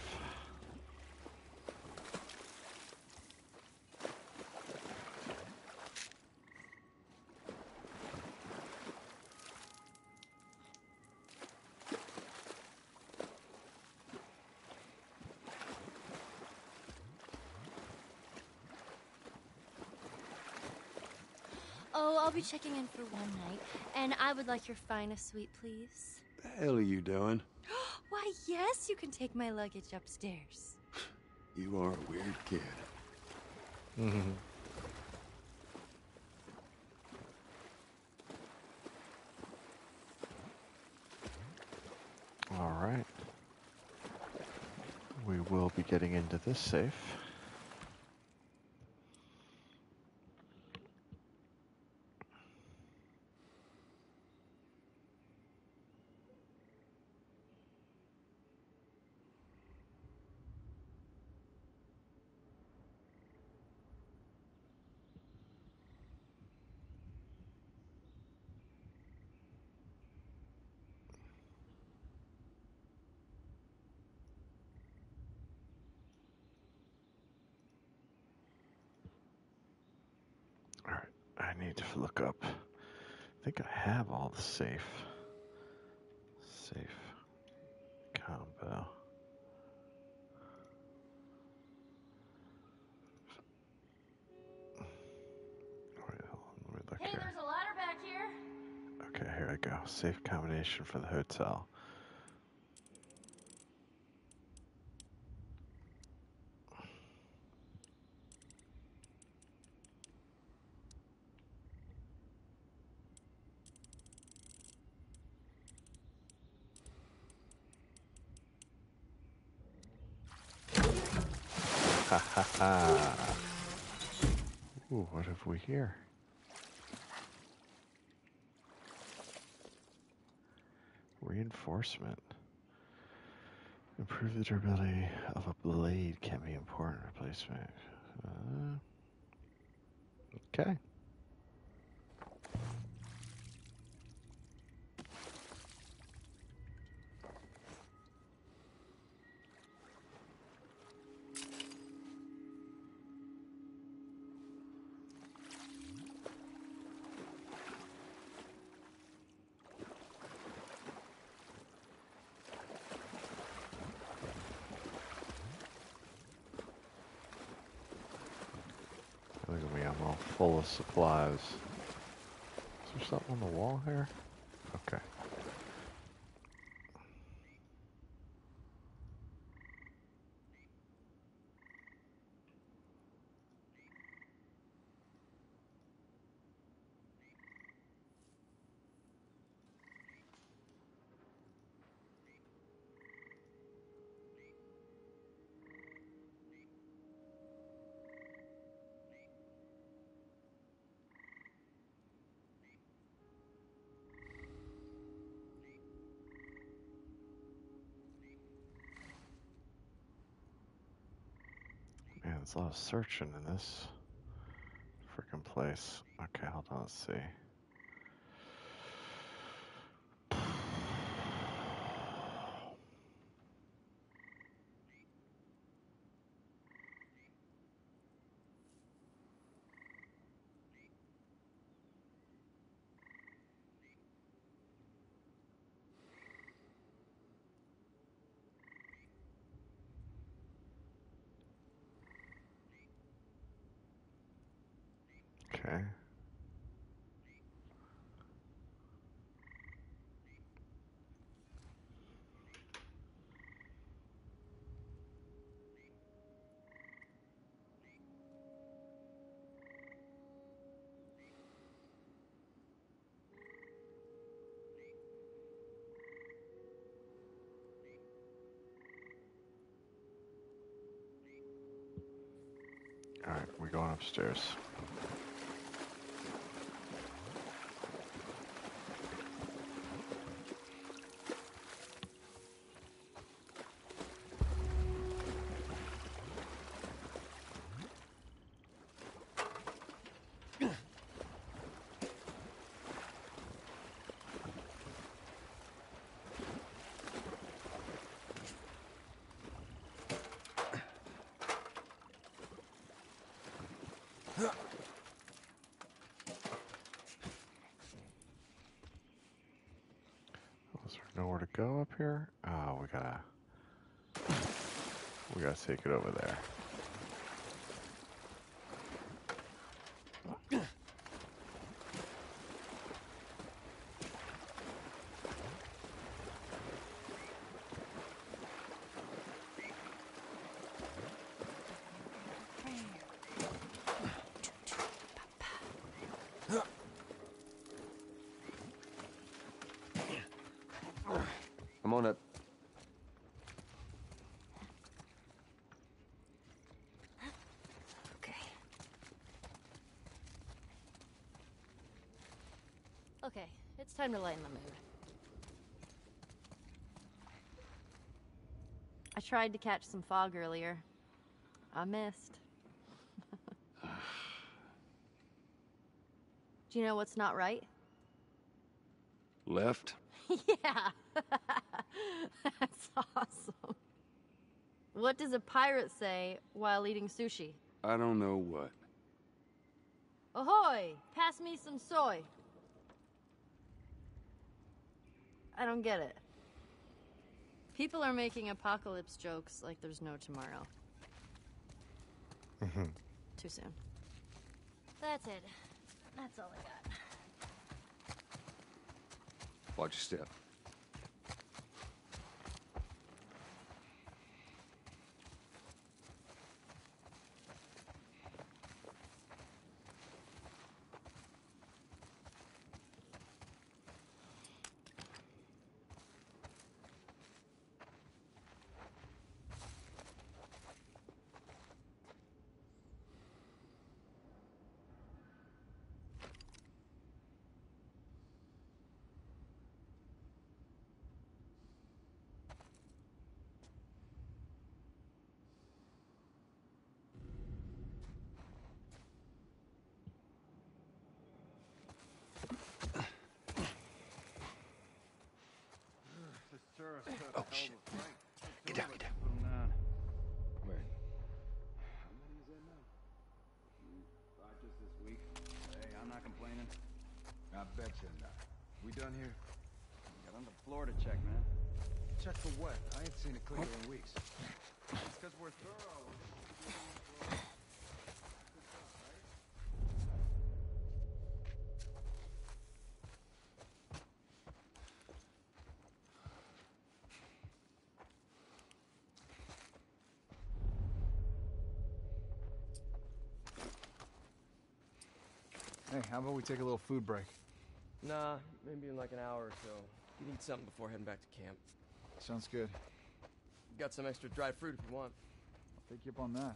Oh, I'll be checking in for one night, and I would like your finest suite, please. The hell are you doing? Why, yes, you can take my luggage upstairs. You are a weird kid. Mm-hmm. All right. We will be getting into this safe. Alright, I need to look up. I think I have all the safe. Safe combo. Wait, hold on, let me look Hey, here. there's a ladder back here. Okay, here I go. Safe combination for the hotel. Ha ha ha. Ooh, what have we here? Reinforcement. Improve the durability of a blade can be important replacement. Uh, okay. Look at me, I'm all full of supplies. Is there something on the wall here? Okay. Man, there's a lot of searching in this freaking place. Okay, hold on, let's see. Okay. Alright, we're going upstairs. Is there nowhere to go up here? Oh, we gotta... We gotta take it over there. I'm on up. Okay. Okay, it's time to lighten the mood. I tried to catch some fog earlier. I missed. Do you know what's not right? Left? Yeah. That's awesome. What does a pirate say while eating sushi? I don't know what. Ahoy! Pass me some soy. I don't get it. People are making apocalypse jokes like there's no tomorrow. Mm-hmm. Too soon. That's it. That's all I got. Watch your step. Oh, shit. Get down, get down. Wait. How many is that now? Five just this week. Hey, I'm not complaining. I bet you're not. We done here? Got on the floor to check, man. Check for what? I ain't seen it clear in weeks. It's because we're thorough. Hey, how about we take a little food break? Nah, maybe in like an hour or so. You need something before heading back to camp. Sounds good. Got some extra dried fruit if you want. I'll take you up on that.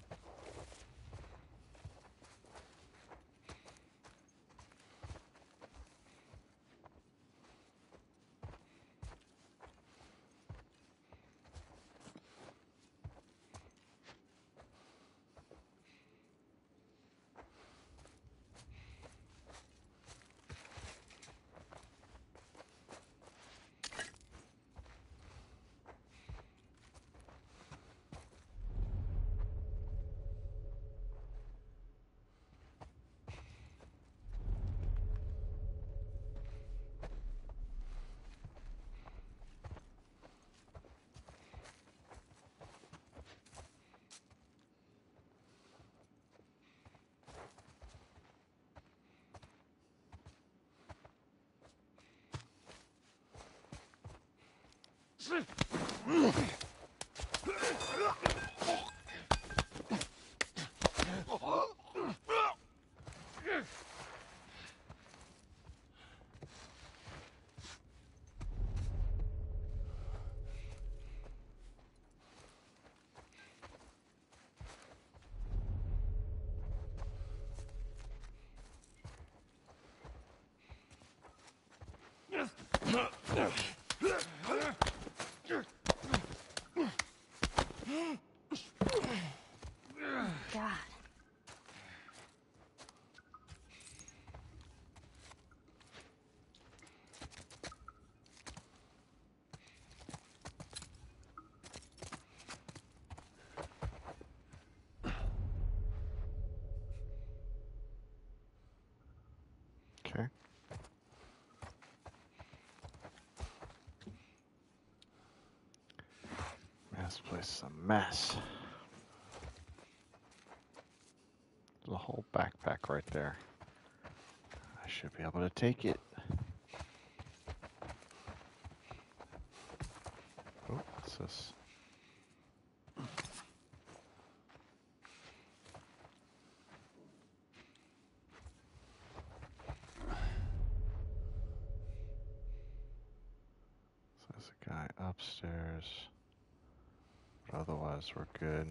God. Okay. Man, this place is a mess. There's a whole backpack right there. I should be able to take it. Oh, what's this? So there's a guy upstairs. But otherwise, we're good.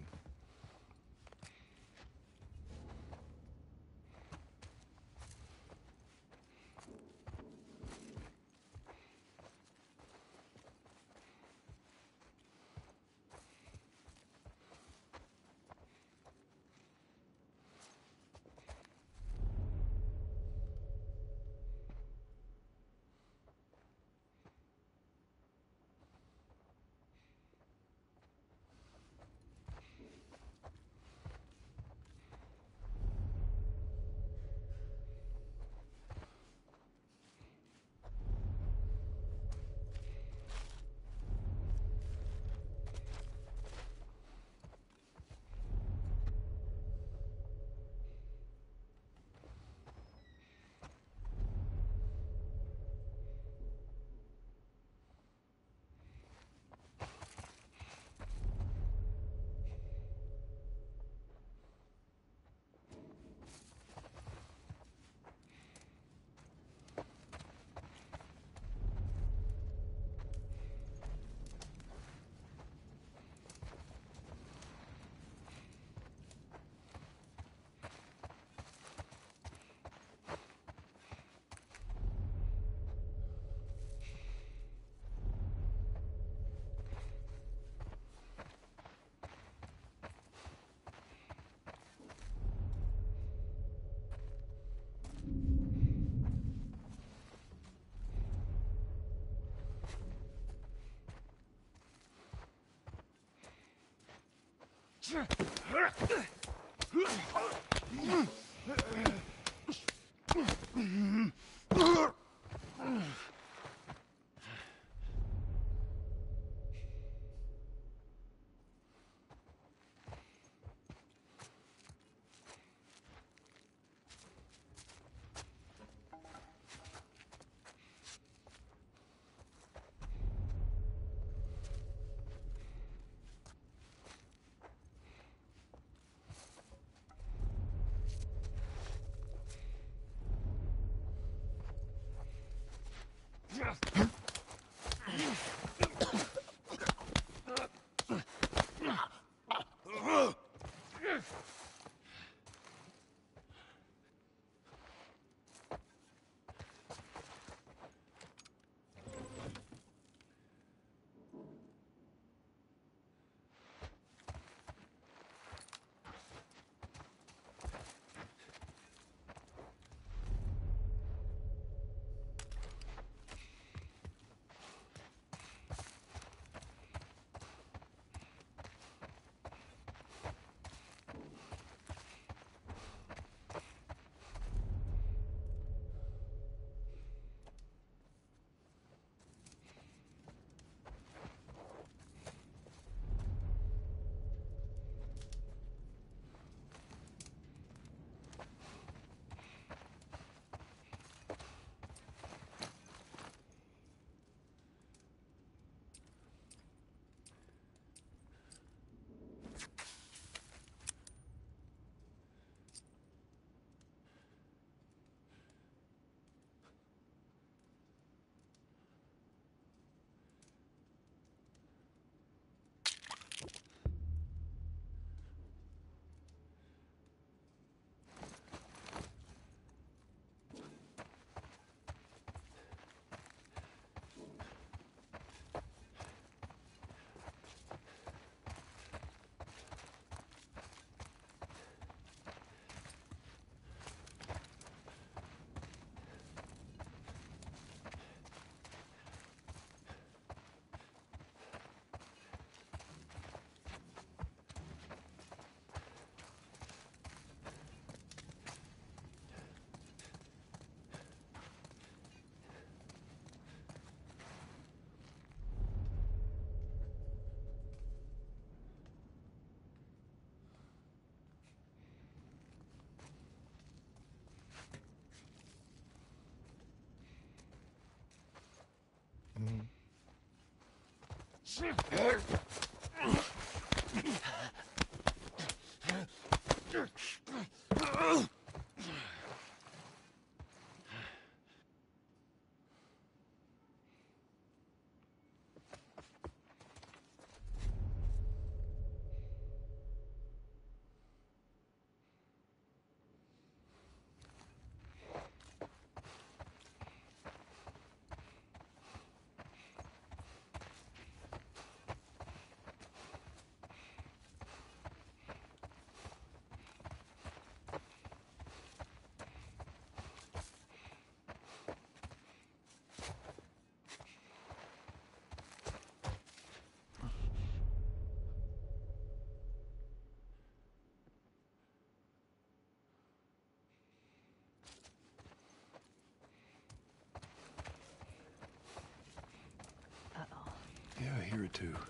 Yeah, I hear it too.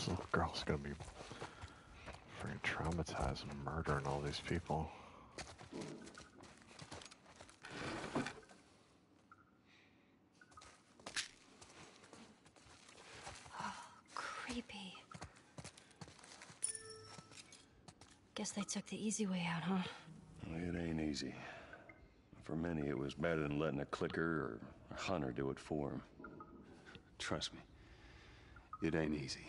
little girl's gonna be freaking traumatized and murdering all these people. Creepy. Guess they took the easy way out, huh? It ain't easy. For many, it was better than letting a clicker or a hunter do it for them. Trust me, it ain't easy.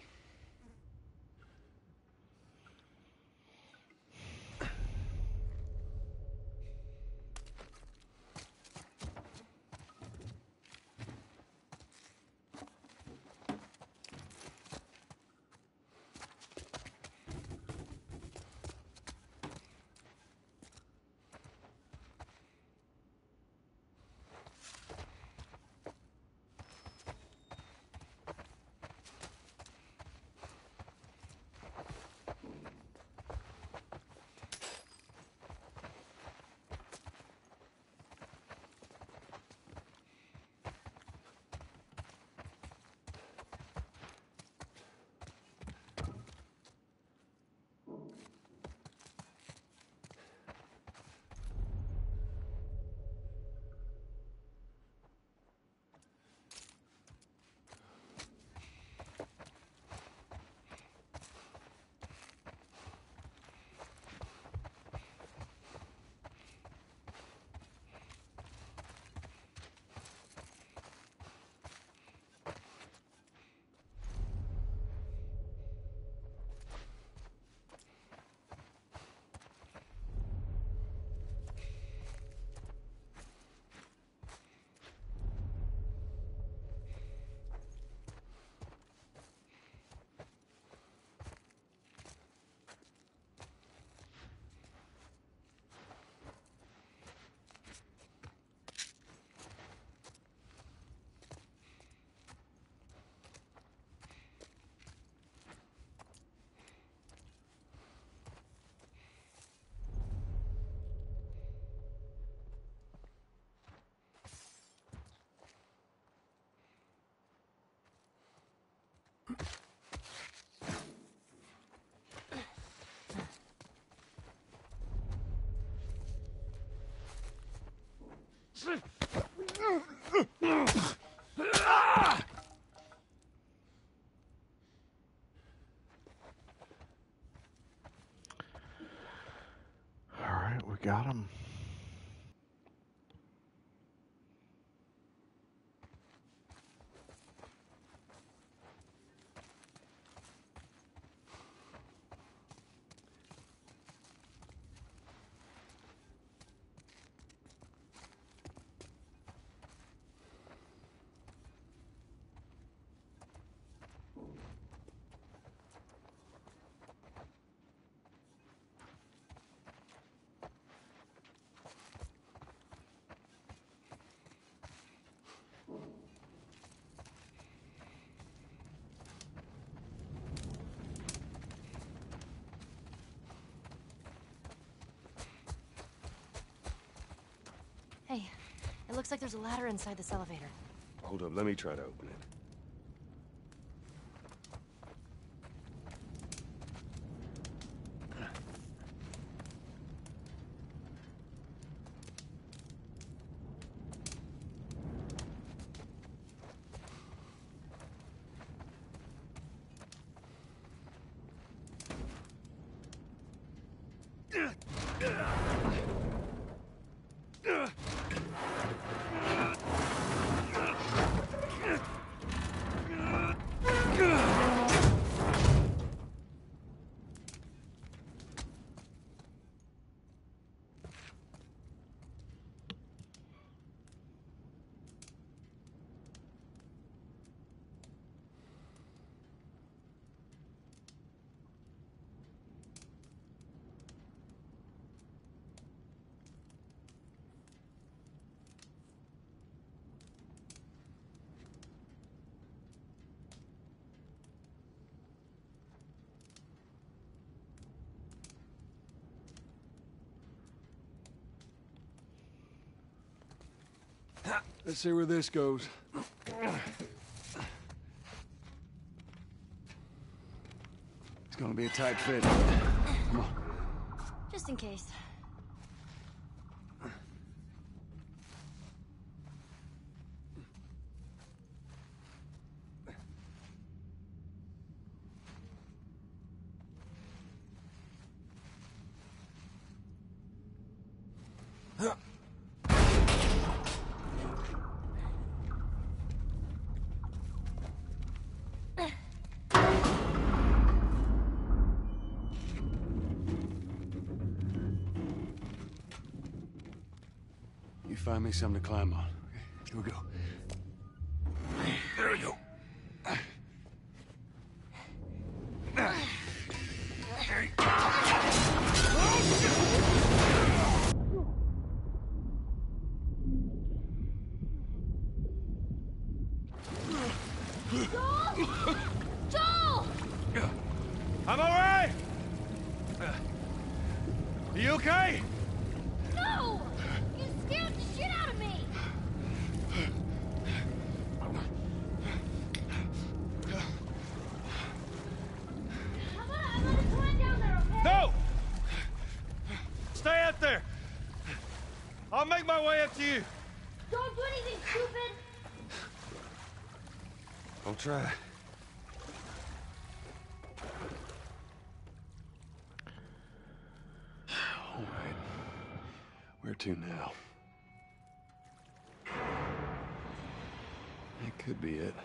Alright, we got him. Hey, it looks like there's a ladder inside this elevator. Hold up, let me try to open it. Let's see where this goes. gonna be a tight fit. Come on. Just in case. You find me something to climb on. Okay, here we go. There we go. Joel! Joel! I'm all right! Are you okay? No! You scared the shit out of me! I'm gonna, I'm gonna climb down there, okay? No! Stay up there! I'll make my way up to you. Don't do anything stupid! I'll try. All right. Where to now? That could be it.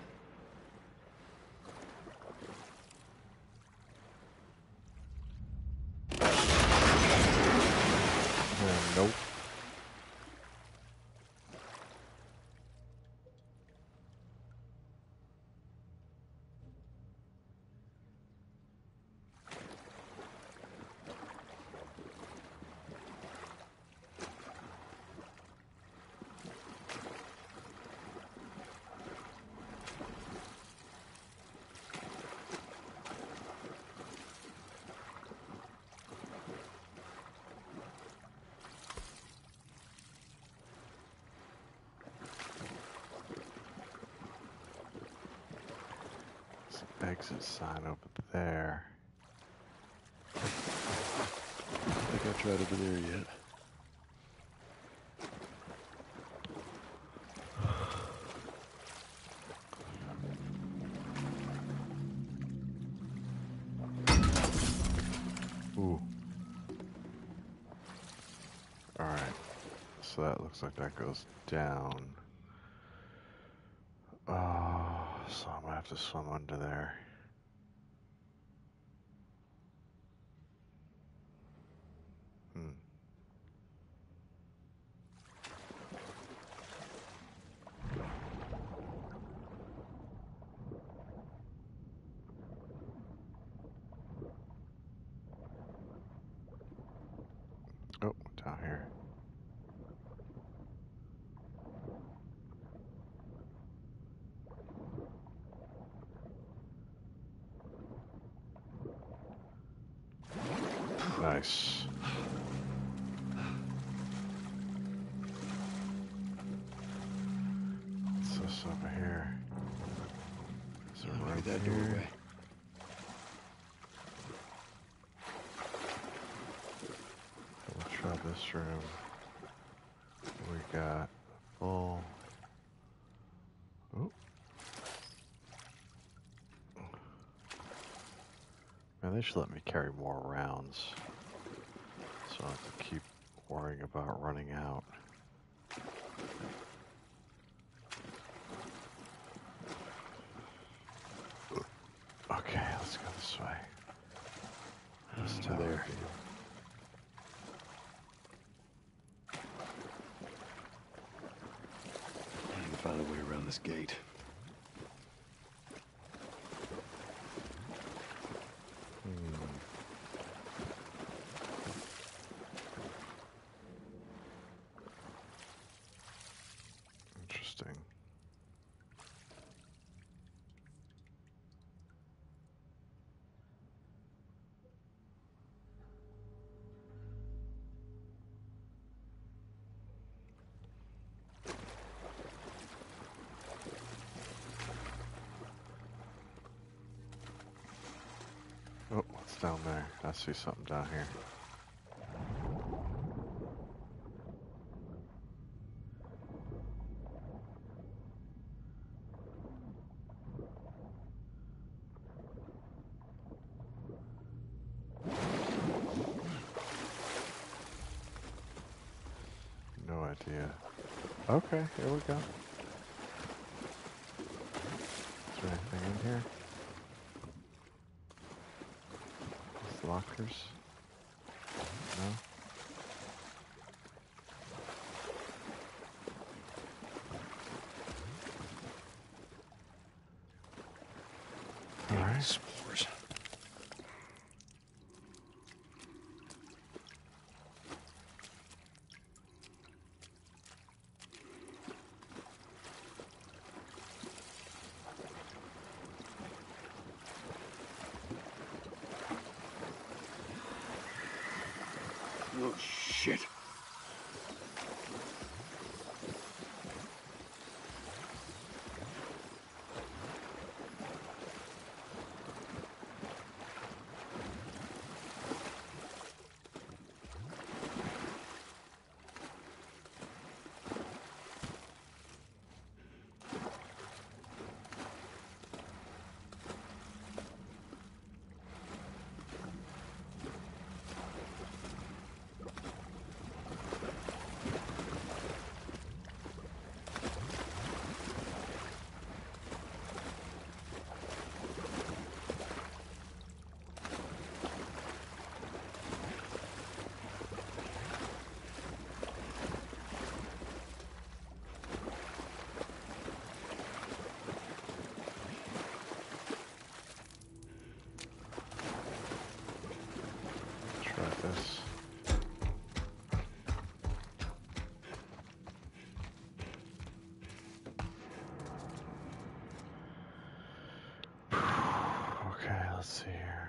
Uh, nope. Exit sign over there. I think I tried over there yet. Ooh. Alright. So that looks like that goes down. Oh, so I'm gonna have to swim under there. Hmm. Oh, down here. Nice. What's this over here? Is there Maybe room that here? doorway. We'll try this room. We got full. Oh. Man, they should let me carry more rounds, so I don't have to keep worrying about running out. Okay, let's go this way. This Over tower there. would be- I need to find a way around this gate. Interesting. Oh, what's down there? I see something down here. No idea. Okay, here we go. Is there anything in here? These lockers? No? Alright. Spores. Oh, shit. Try this. Okay, let's see here.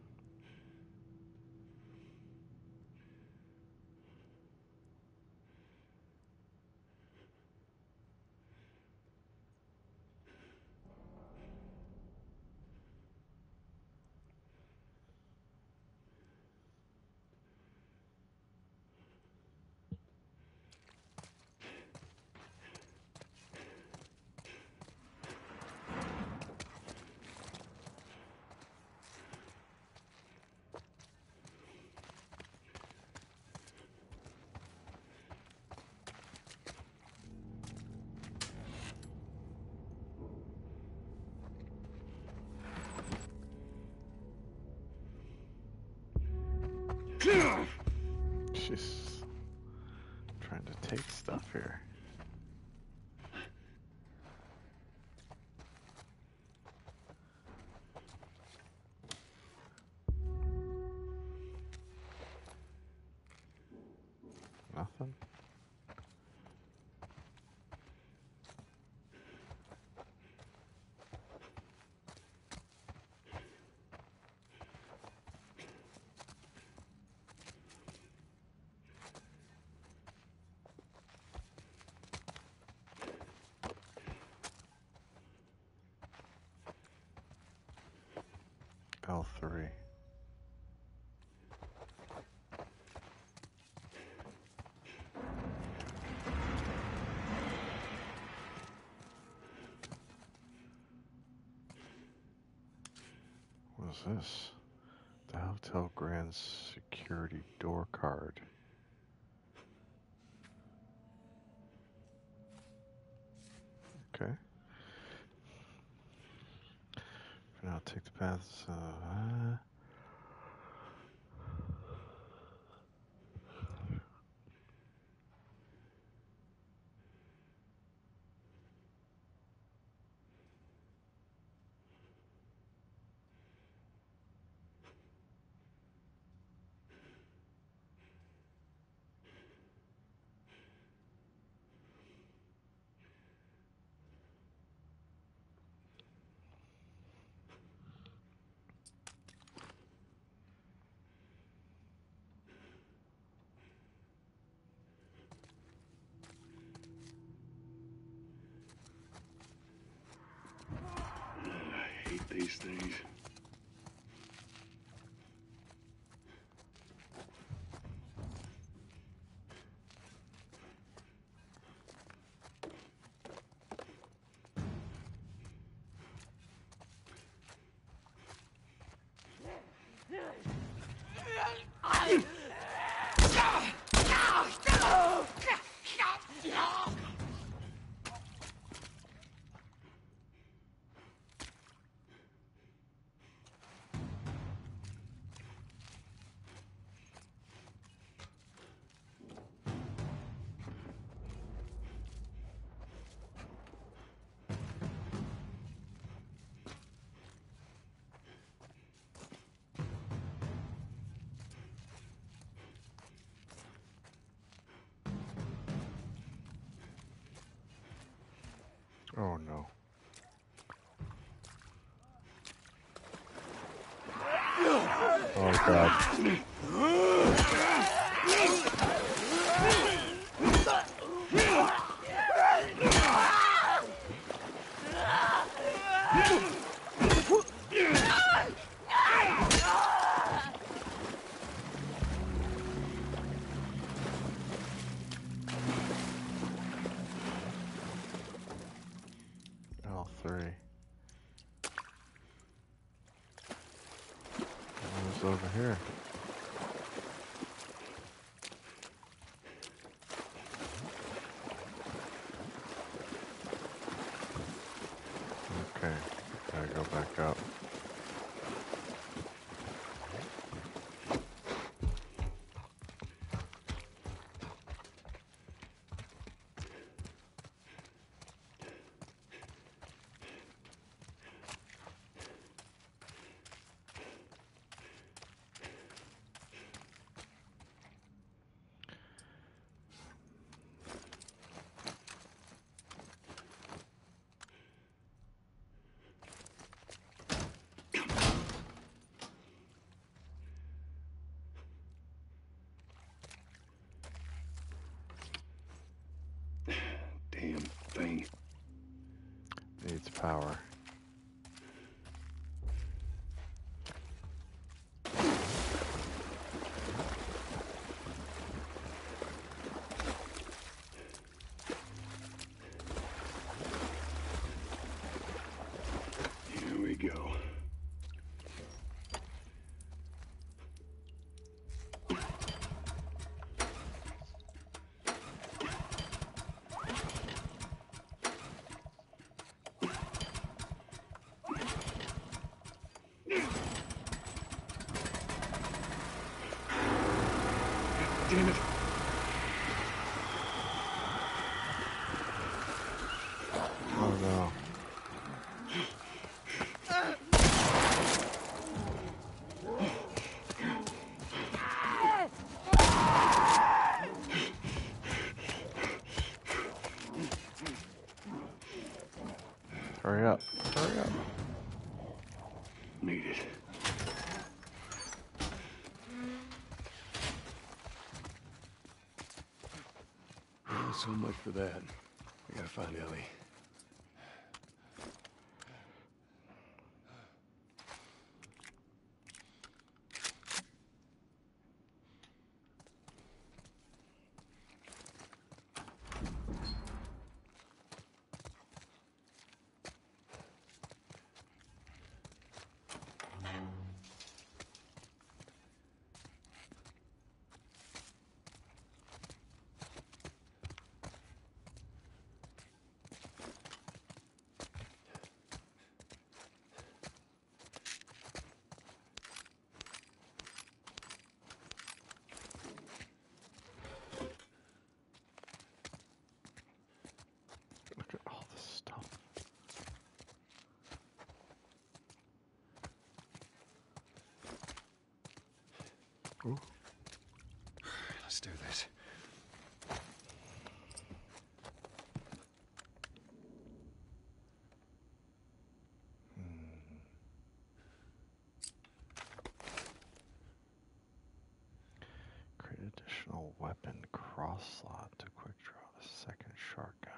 She's trying to take stuff here. Nothing? L three. What is this? The Hotel Grand security door card. Okay. For now, take the paths. Uh, I hate these things. Oh no. Oh god. L three. What's over here? Okay, gotta go back up. Damn thing. Needs power. Here we go. Damn it. Oh no. Hurry up. Hurry up. Made it. Well, so much for that. I gotta find Ellie. Look at all this stuff. Ooh. Let's do this. Create additional weapon cross slot to quick draw a second shotgun.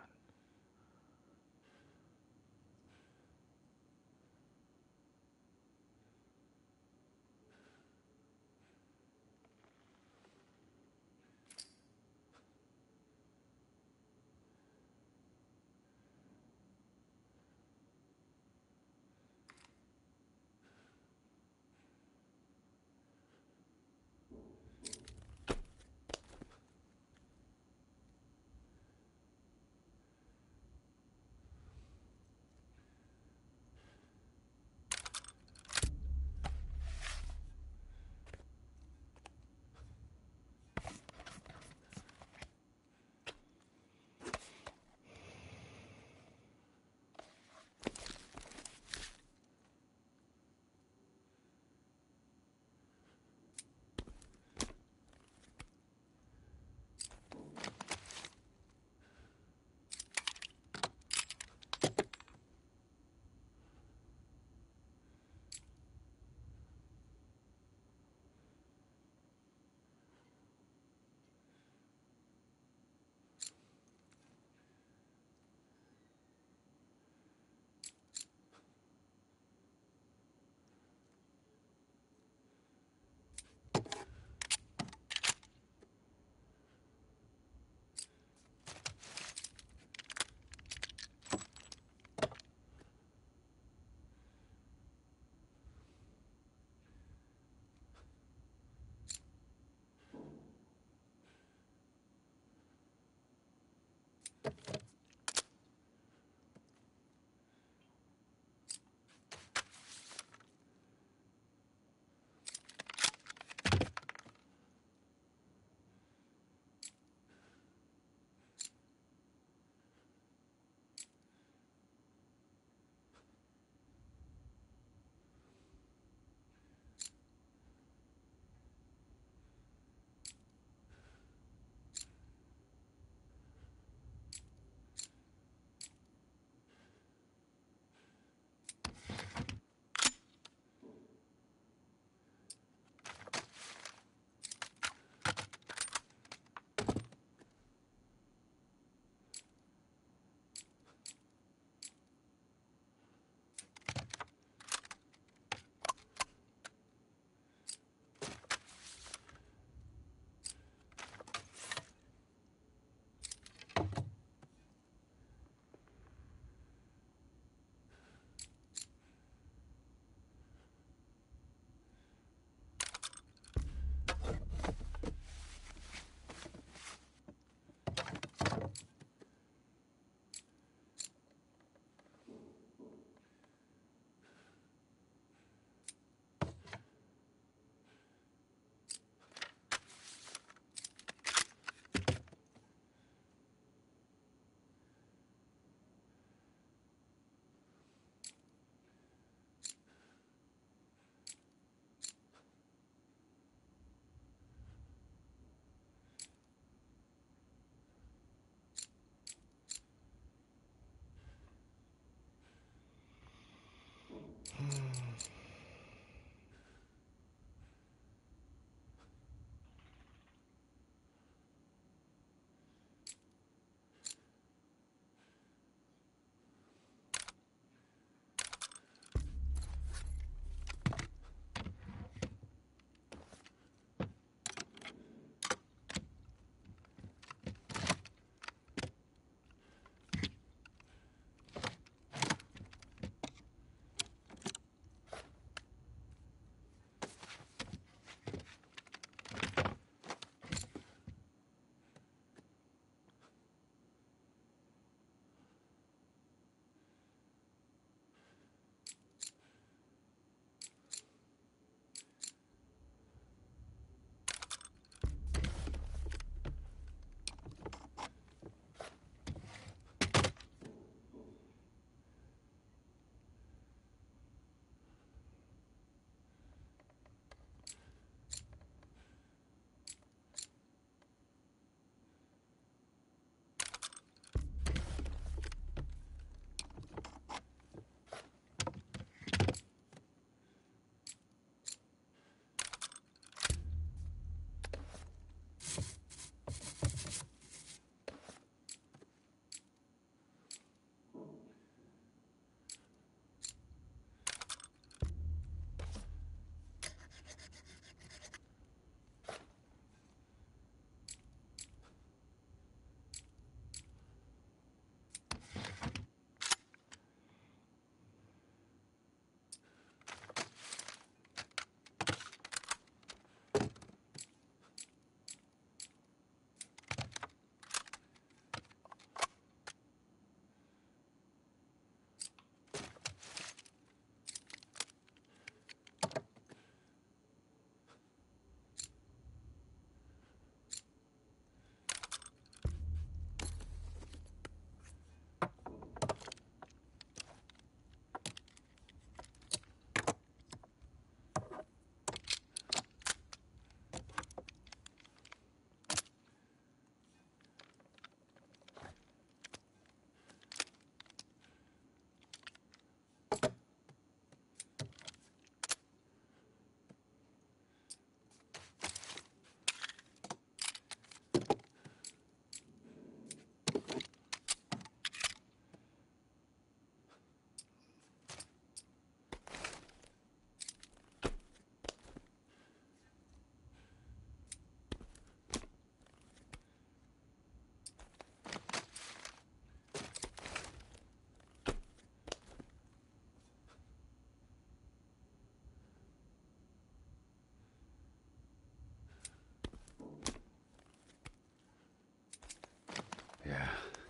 Yeah.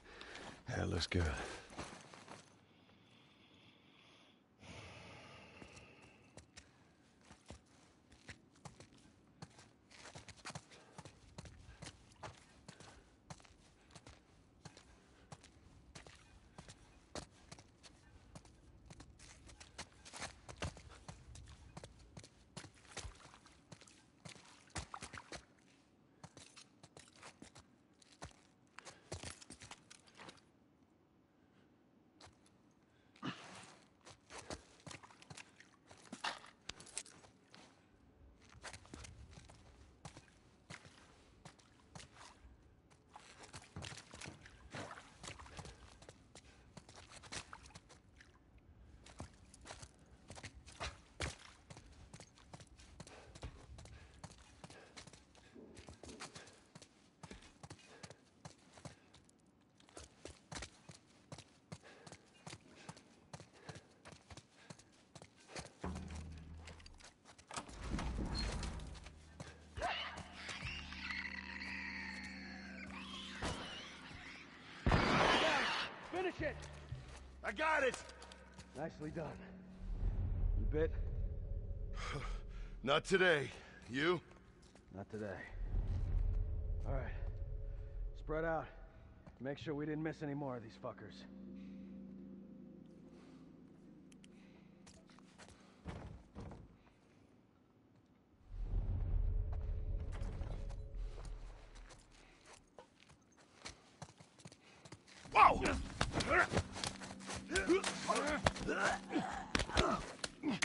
That looks good. Finish it! I got it! Nicely done. You bit? Not today. You? Not today. All right. Spread out. Make sure we didn't miss any more of these fuckers. Whoa!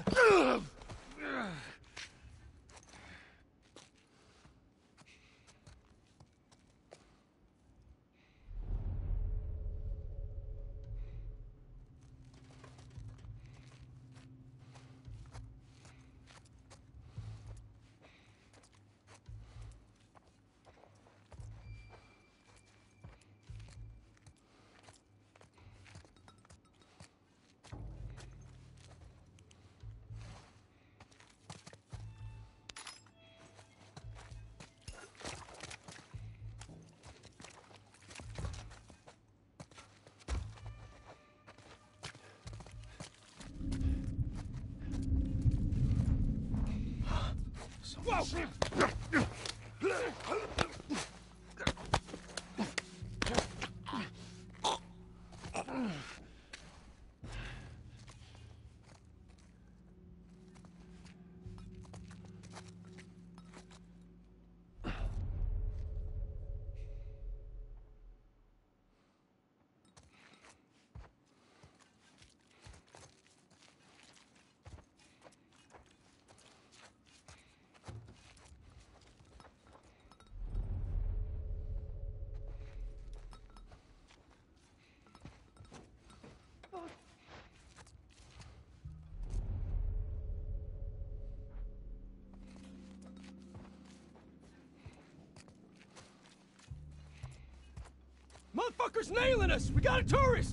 Motherfucker's nailing us! We got a tourist!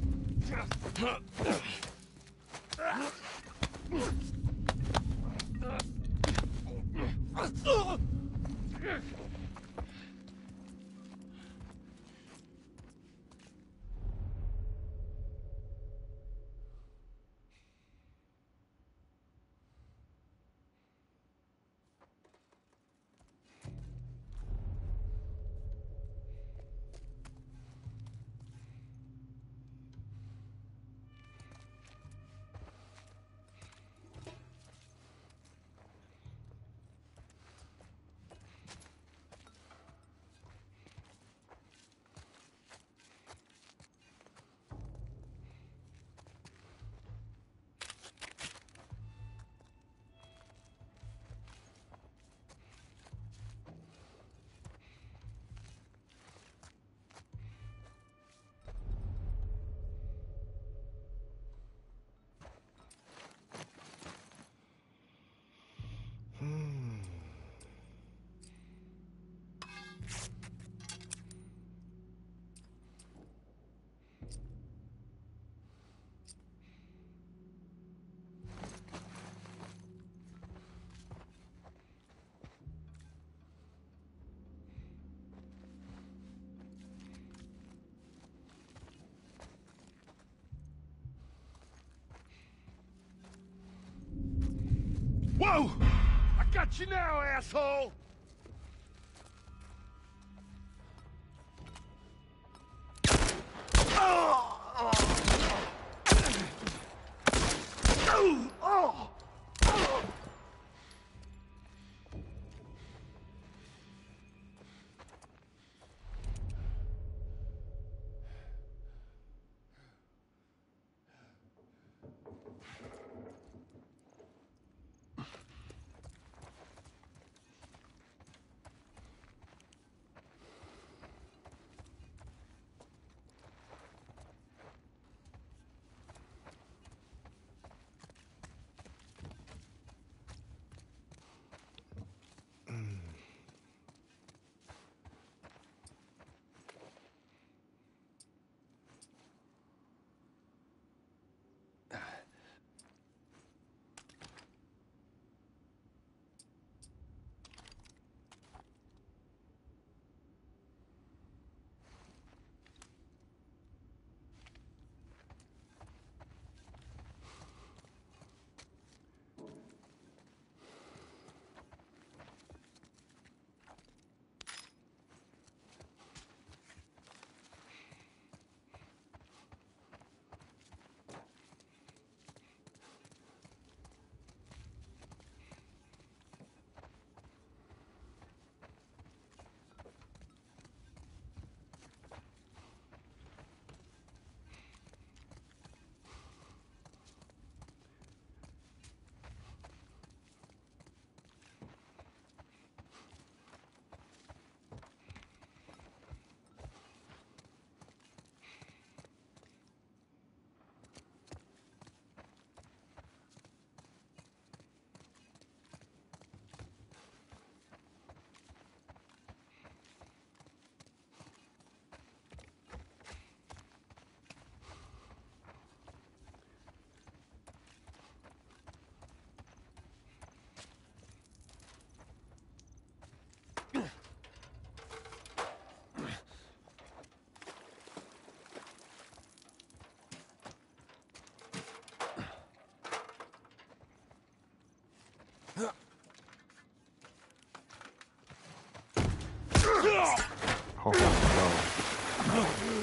Whoa! I got you now, asshole! Oh no.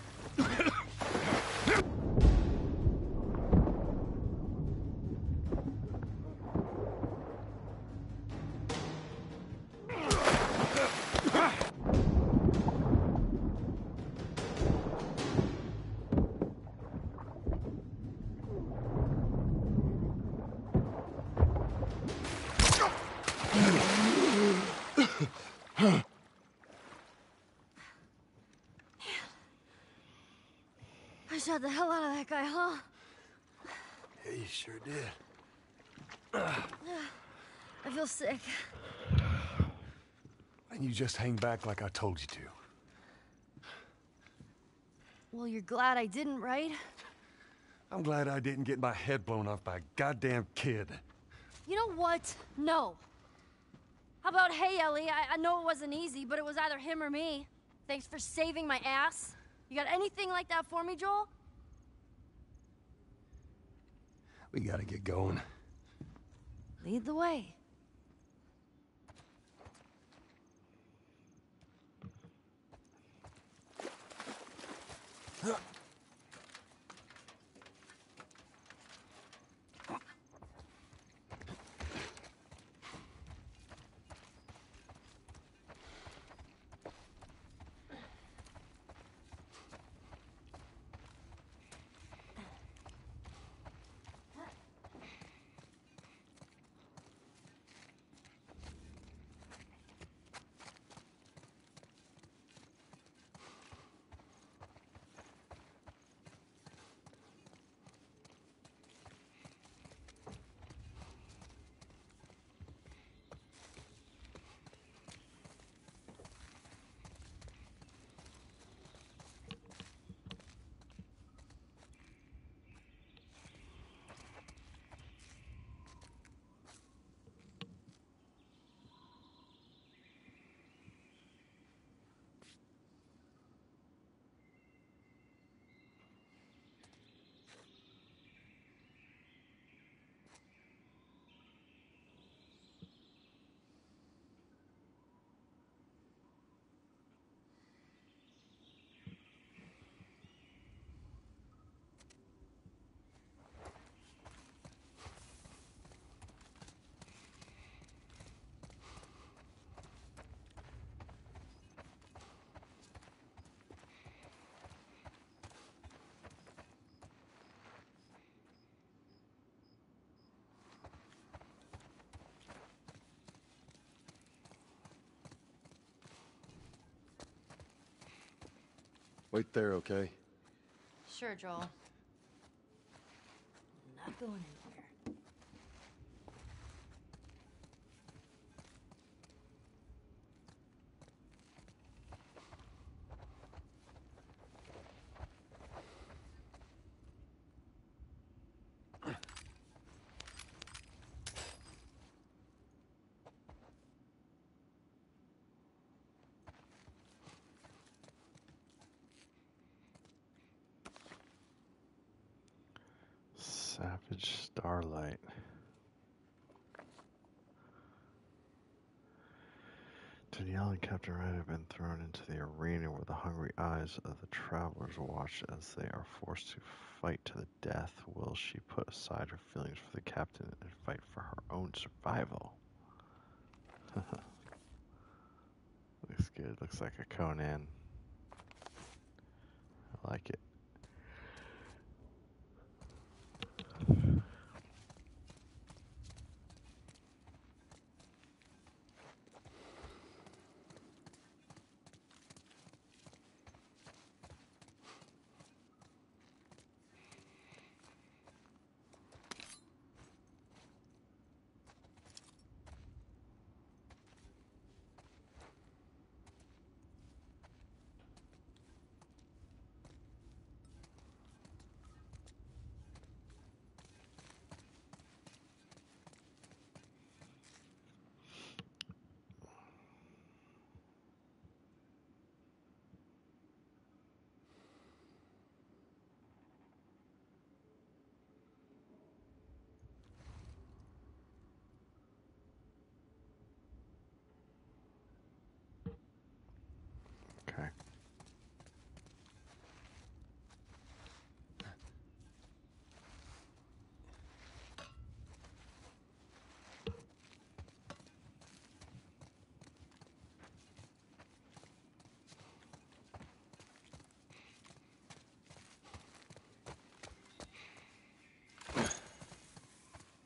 I shot the hell out of that guy, huh? Yeah, you sure did. I feel sick. And you just hang back like I told you to. Well, you're glad I didn't, right? I'm glad I didn't get my head blown off by a goddamn kid. You know what? No. How about, hey, Ellie, I, I know it wasn't easy, but it was either him or me. Thanks for saving my ass. You got anything like that for me, Joel? We gotta get going. Lead the way. Wait there, okay? Sure, Joel. Not going anywhere. Savage Starlight. Danielle and Captain Wright have been thrown into the arena where the hungry eyes of the travelers watch as they are forced to fight to the death. Will she put aside her feelings for the captain and fight for her own survival? Looks good. Looks like a Conan. I like it.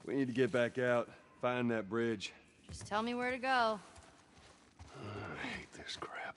We need to get back out, find that bridge. Just tell me where to go. I hate this crap.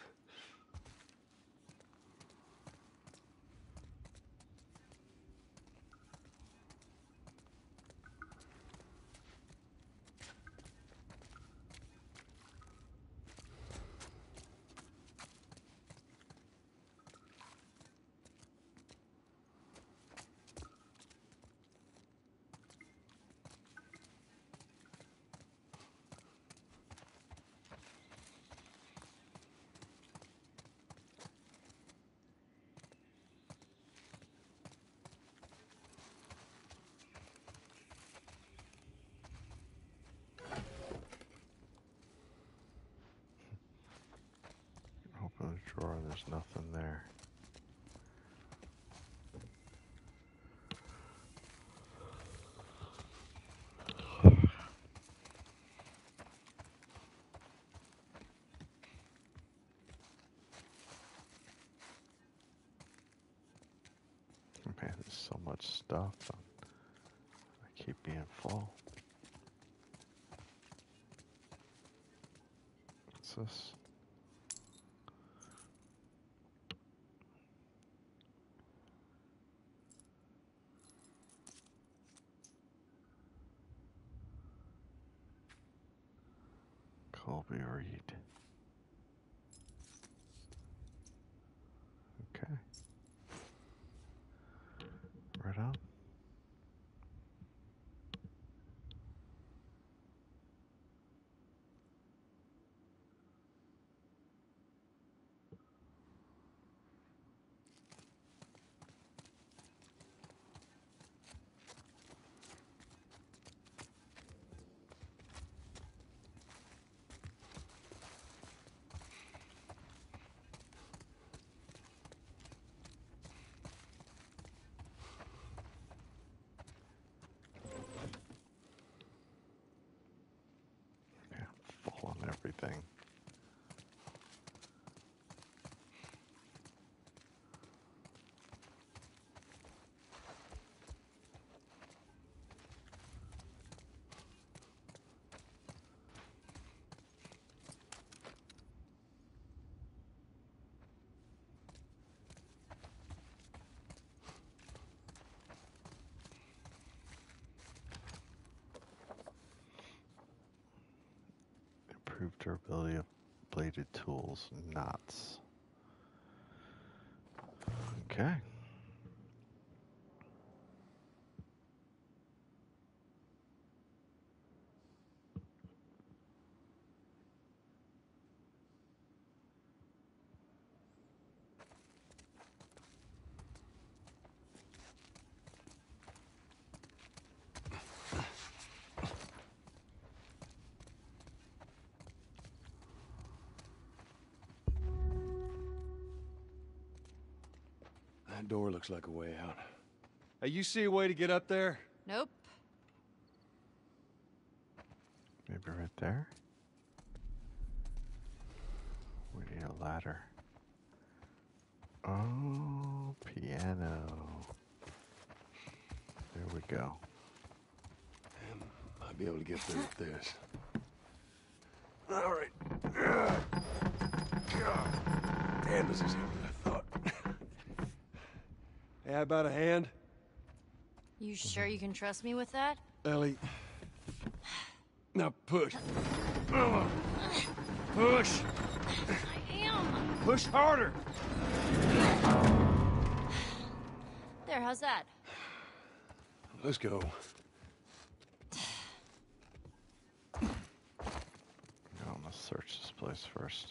Open the drawer, there's nothing there. Man, there's so much stuff. I keep being full. What's this? Colby Reed. Okay. Right on. Full on everything. Improved durability of bladed tools, knots. Okay. That door looks like a way out. Hey, you see a way to get up there? Nope. Maybe right there. We need a ladder. Oh, piano. There we go. Might be able to get through with this. All right. Damn, this is heavier than I thought. Hey, how about a hand? You sure you can trust me with that? Ellie. Now push. Uh, push. I am. Push harder. There, how's that? Let's go. I'm gonna search this place first.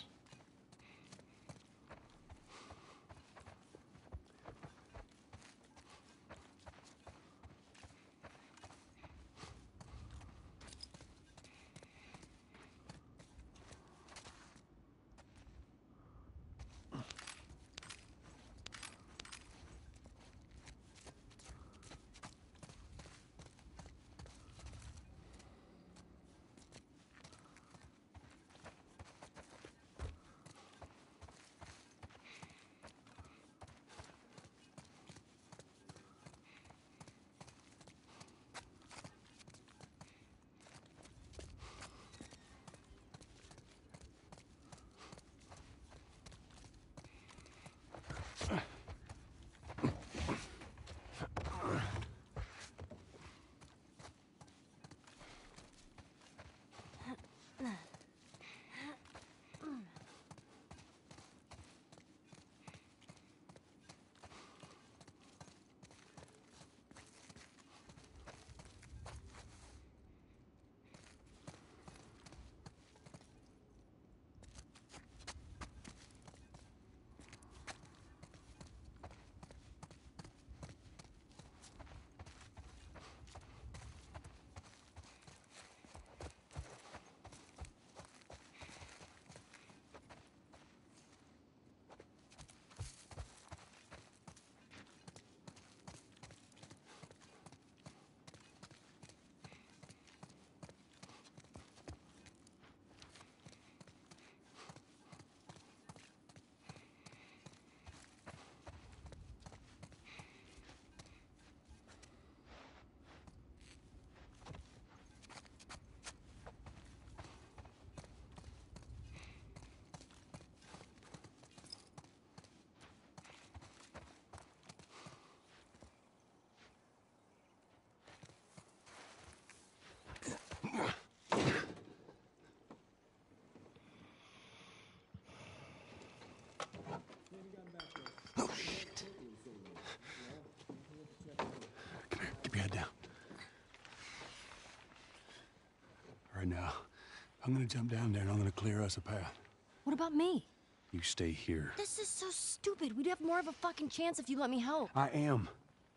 right now. I'm gonna jump down there and I'm gonna clear us a path. What about me? You stay here. This is so stupid. We'd have more of a fucking chance if you let me help. I am.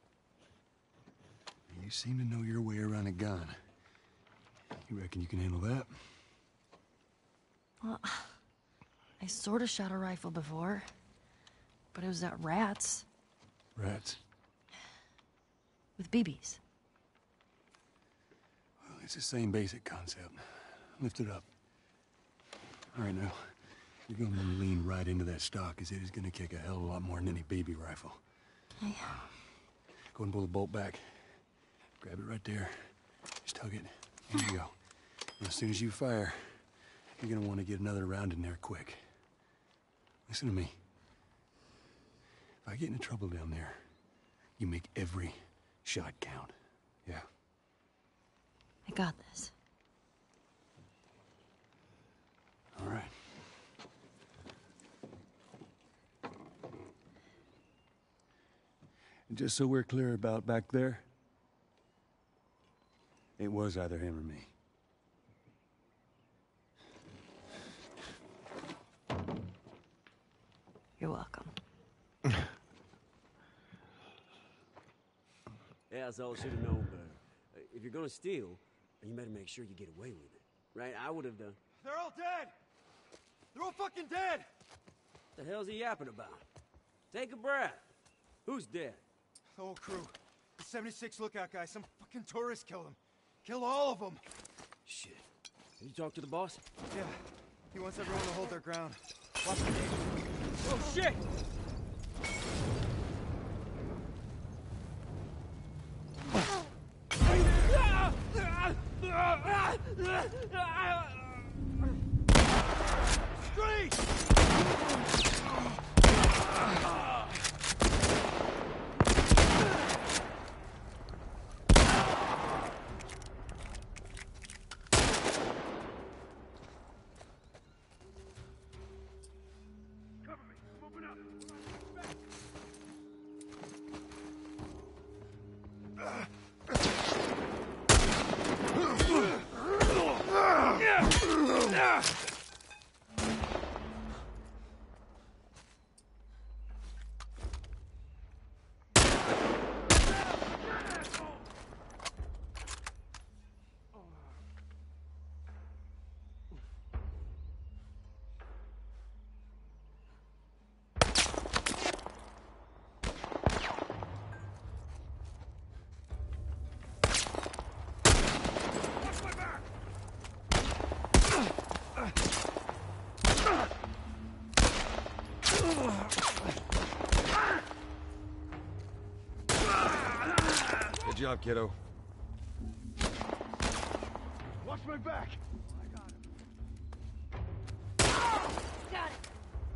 You seem to know your way around a gun. You reckon you can handle that? Well, I sort of shot a rifle before, but it was at rats Rats. with B Bs. Well, it's the same basic concept. Lift it up. All right, now. You're gonna want to lean right into that stock, because it is gonna kick a hell of a lot more than any baby rifle. Okay. Go and pull the bolt back. Grab it right there. Just tug it. There you go. And as soon as you fire, you're gonna want to get another round in there quick. Listen to me. If I get into trouble down there, you make every shot count. Yeah? I got this. All right. And just so we're clear about back there, it was either him or me. You're welcome. Yeah, that's all I should have known better. If you're gonna steal, you better make sure you get away with it. Right? I would have done. They're all dead! They're all fucking dead! What the hell's he yapping about? Take a breath. Who's dead? The whole crew. The seventy-six lookout guy. Some fucking tourist killed him. Kill all of them. Shit. You talk to the boss? Yeah. He wants everyone to hold their ground. Watch the game. Oh, shit! Street! Good job, kiddo. Watch my back! Got it.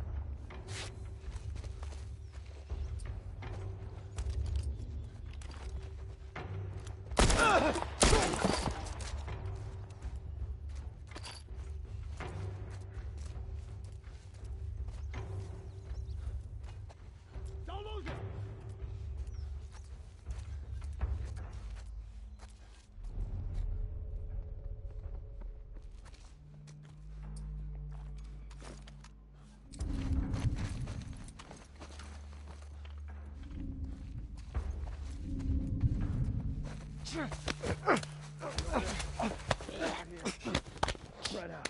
Don't lose it! Spread out.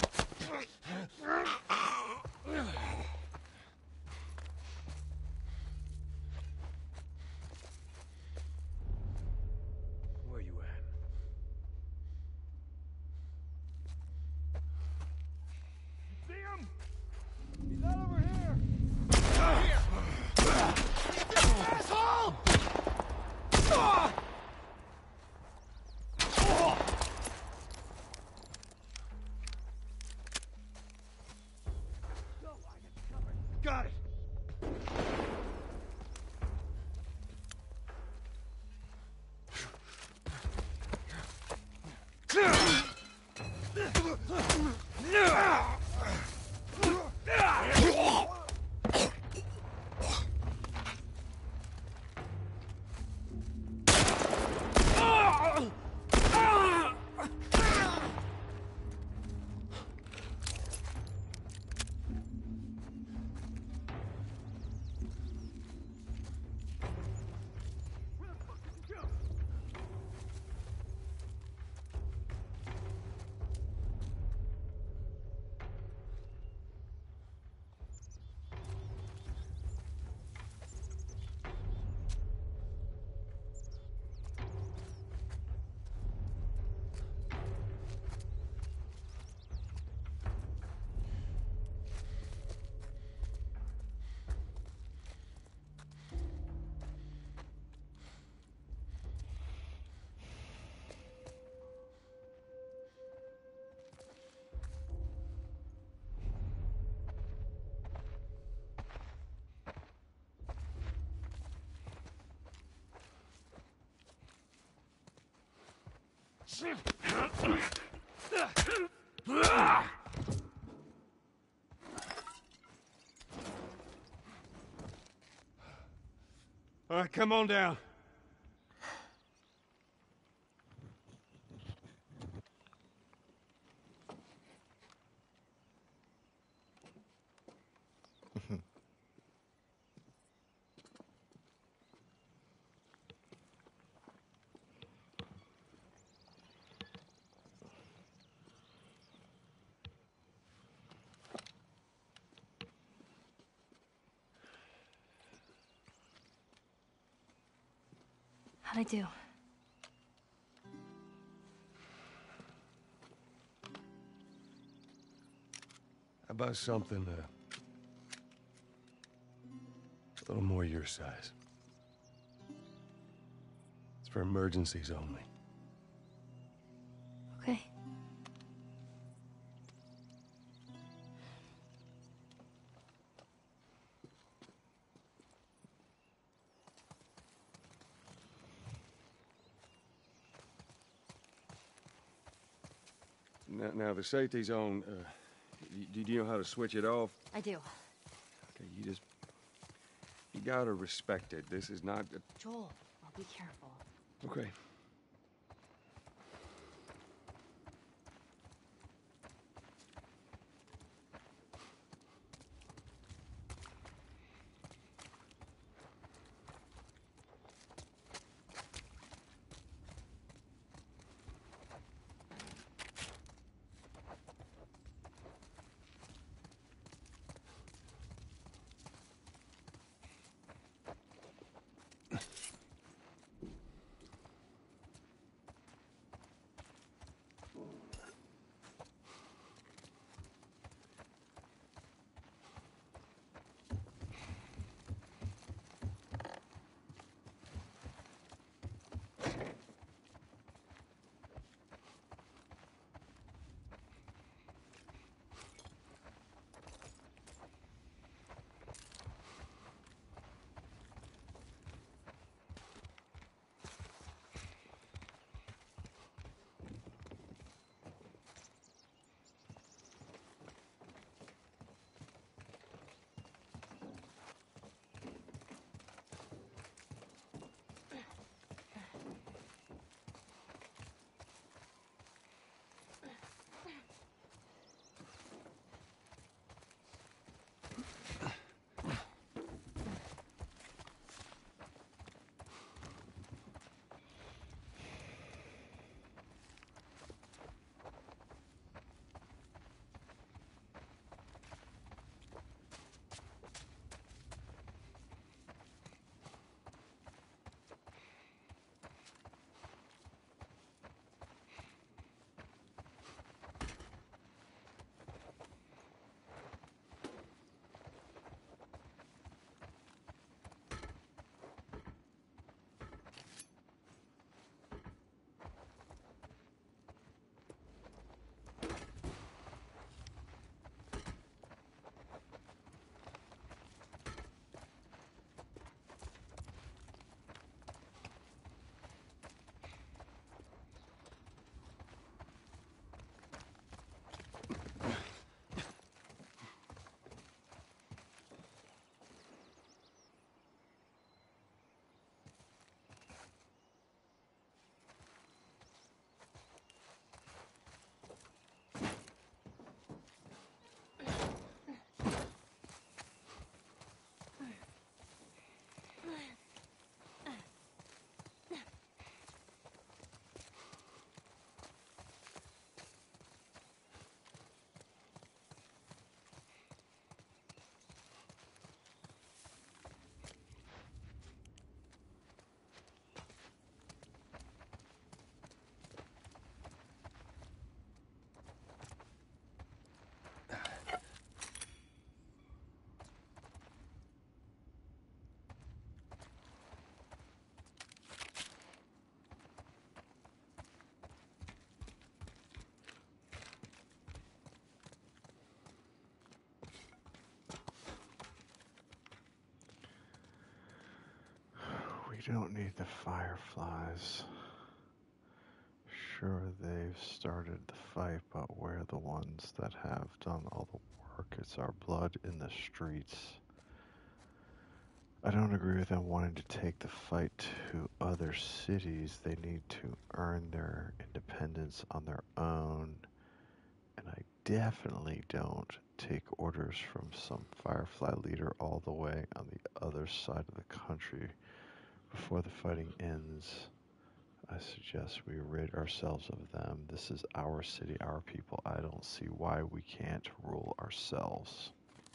Where you at? See him? He's not over here. Asshole! Got it. All right, come on down. How'd I do? How about something uh, a little more your size? It's for emergencies only. Okay. Now, now the safety zone, uh, do you know how to switch it off? I do. Okay, you just... You gotta respect it. This is not... A... Joel, I'll be careful. Okay. We don't need the fireflies. sure they've started the fight, but we're the ones that have done all the work. It's our blood in the streets. I don't agree with them wanting to take the fight to other cities. They need to earn their independence on their own. And I definitely don't take orders from some Firefly leader all the way on the other side of the country. Before the fighting ends, I suggest we rid ourselves of them. This is our city, our people. I don't see why we can't rule ourselves.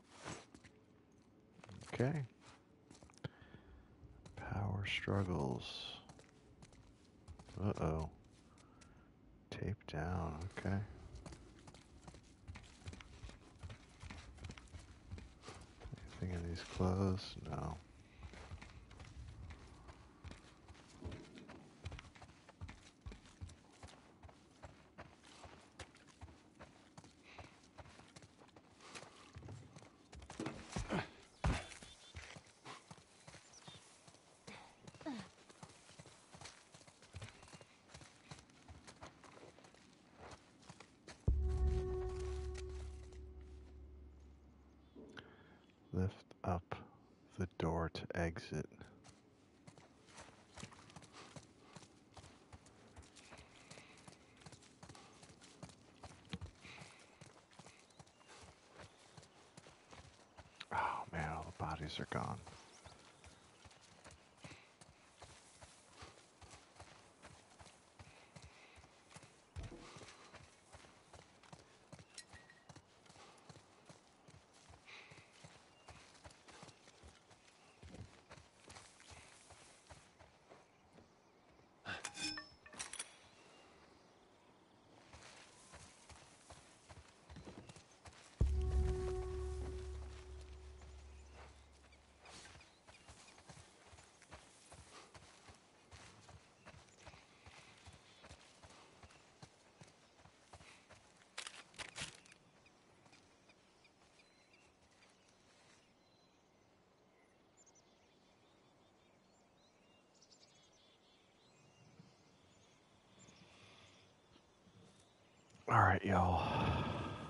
Okay. Power struggles. Uh-oh. Tape down, okay. Anything in these clothes? No. Lift up the door to exit. Oh man, all the bodies are gone. Alright, y'all. I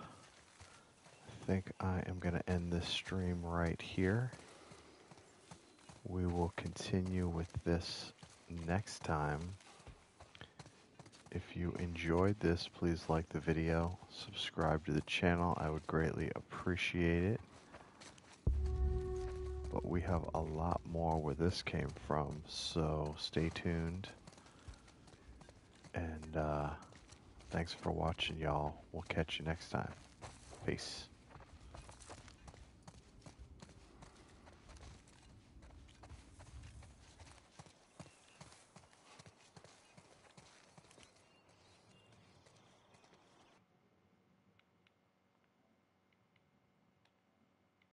think I am going to end this stream right here. We will continue with this next time. If you enjoyed this, please like the video, subscribe to the channel. I would greatly appreciate it. But we have a lot more where this came from, so stay tuned. And uh, thanks for watching, y'all. We'll catch you next time. Peace.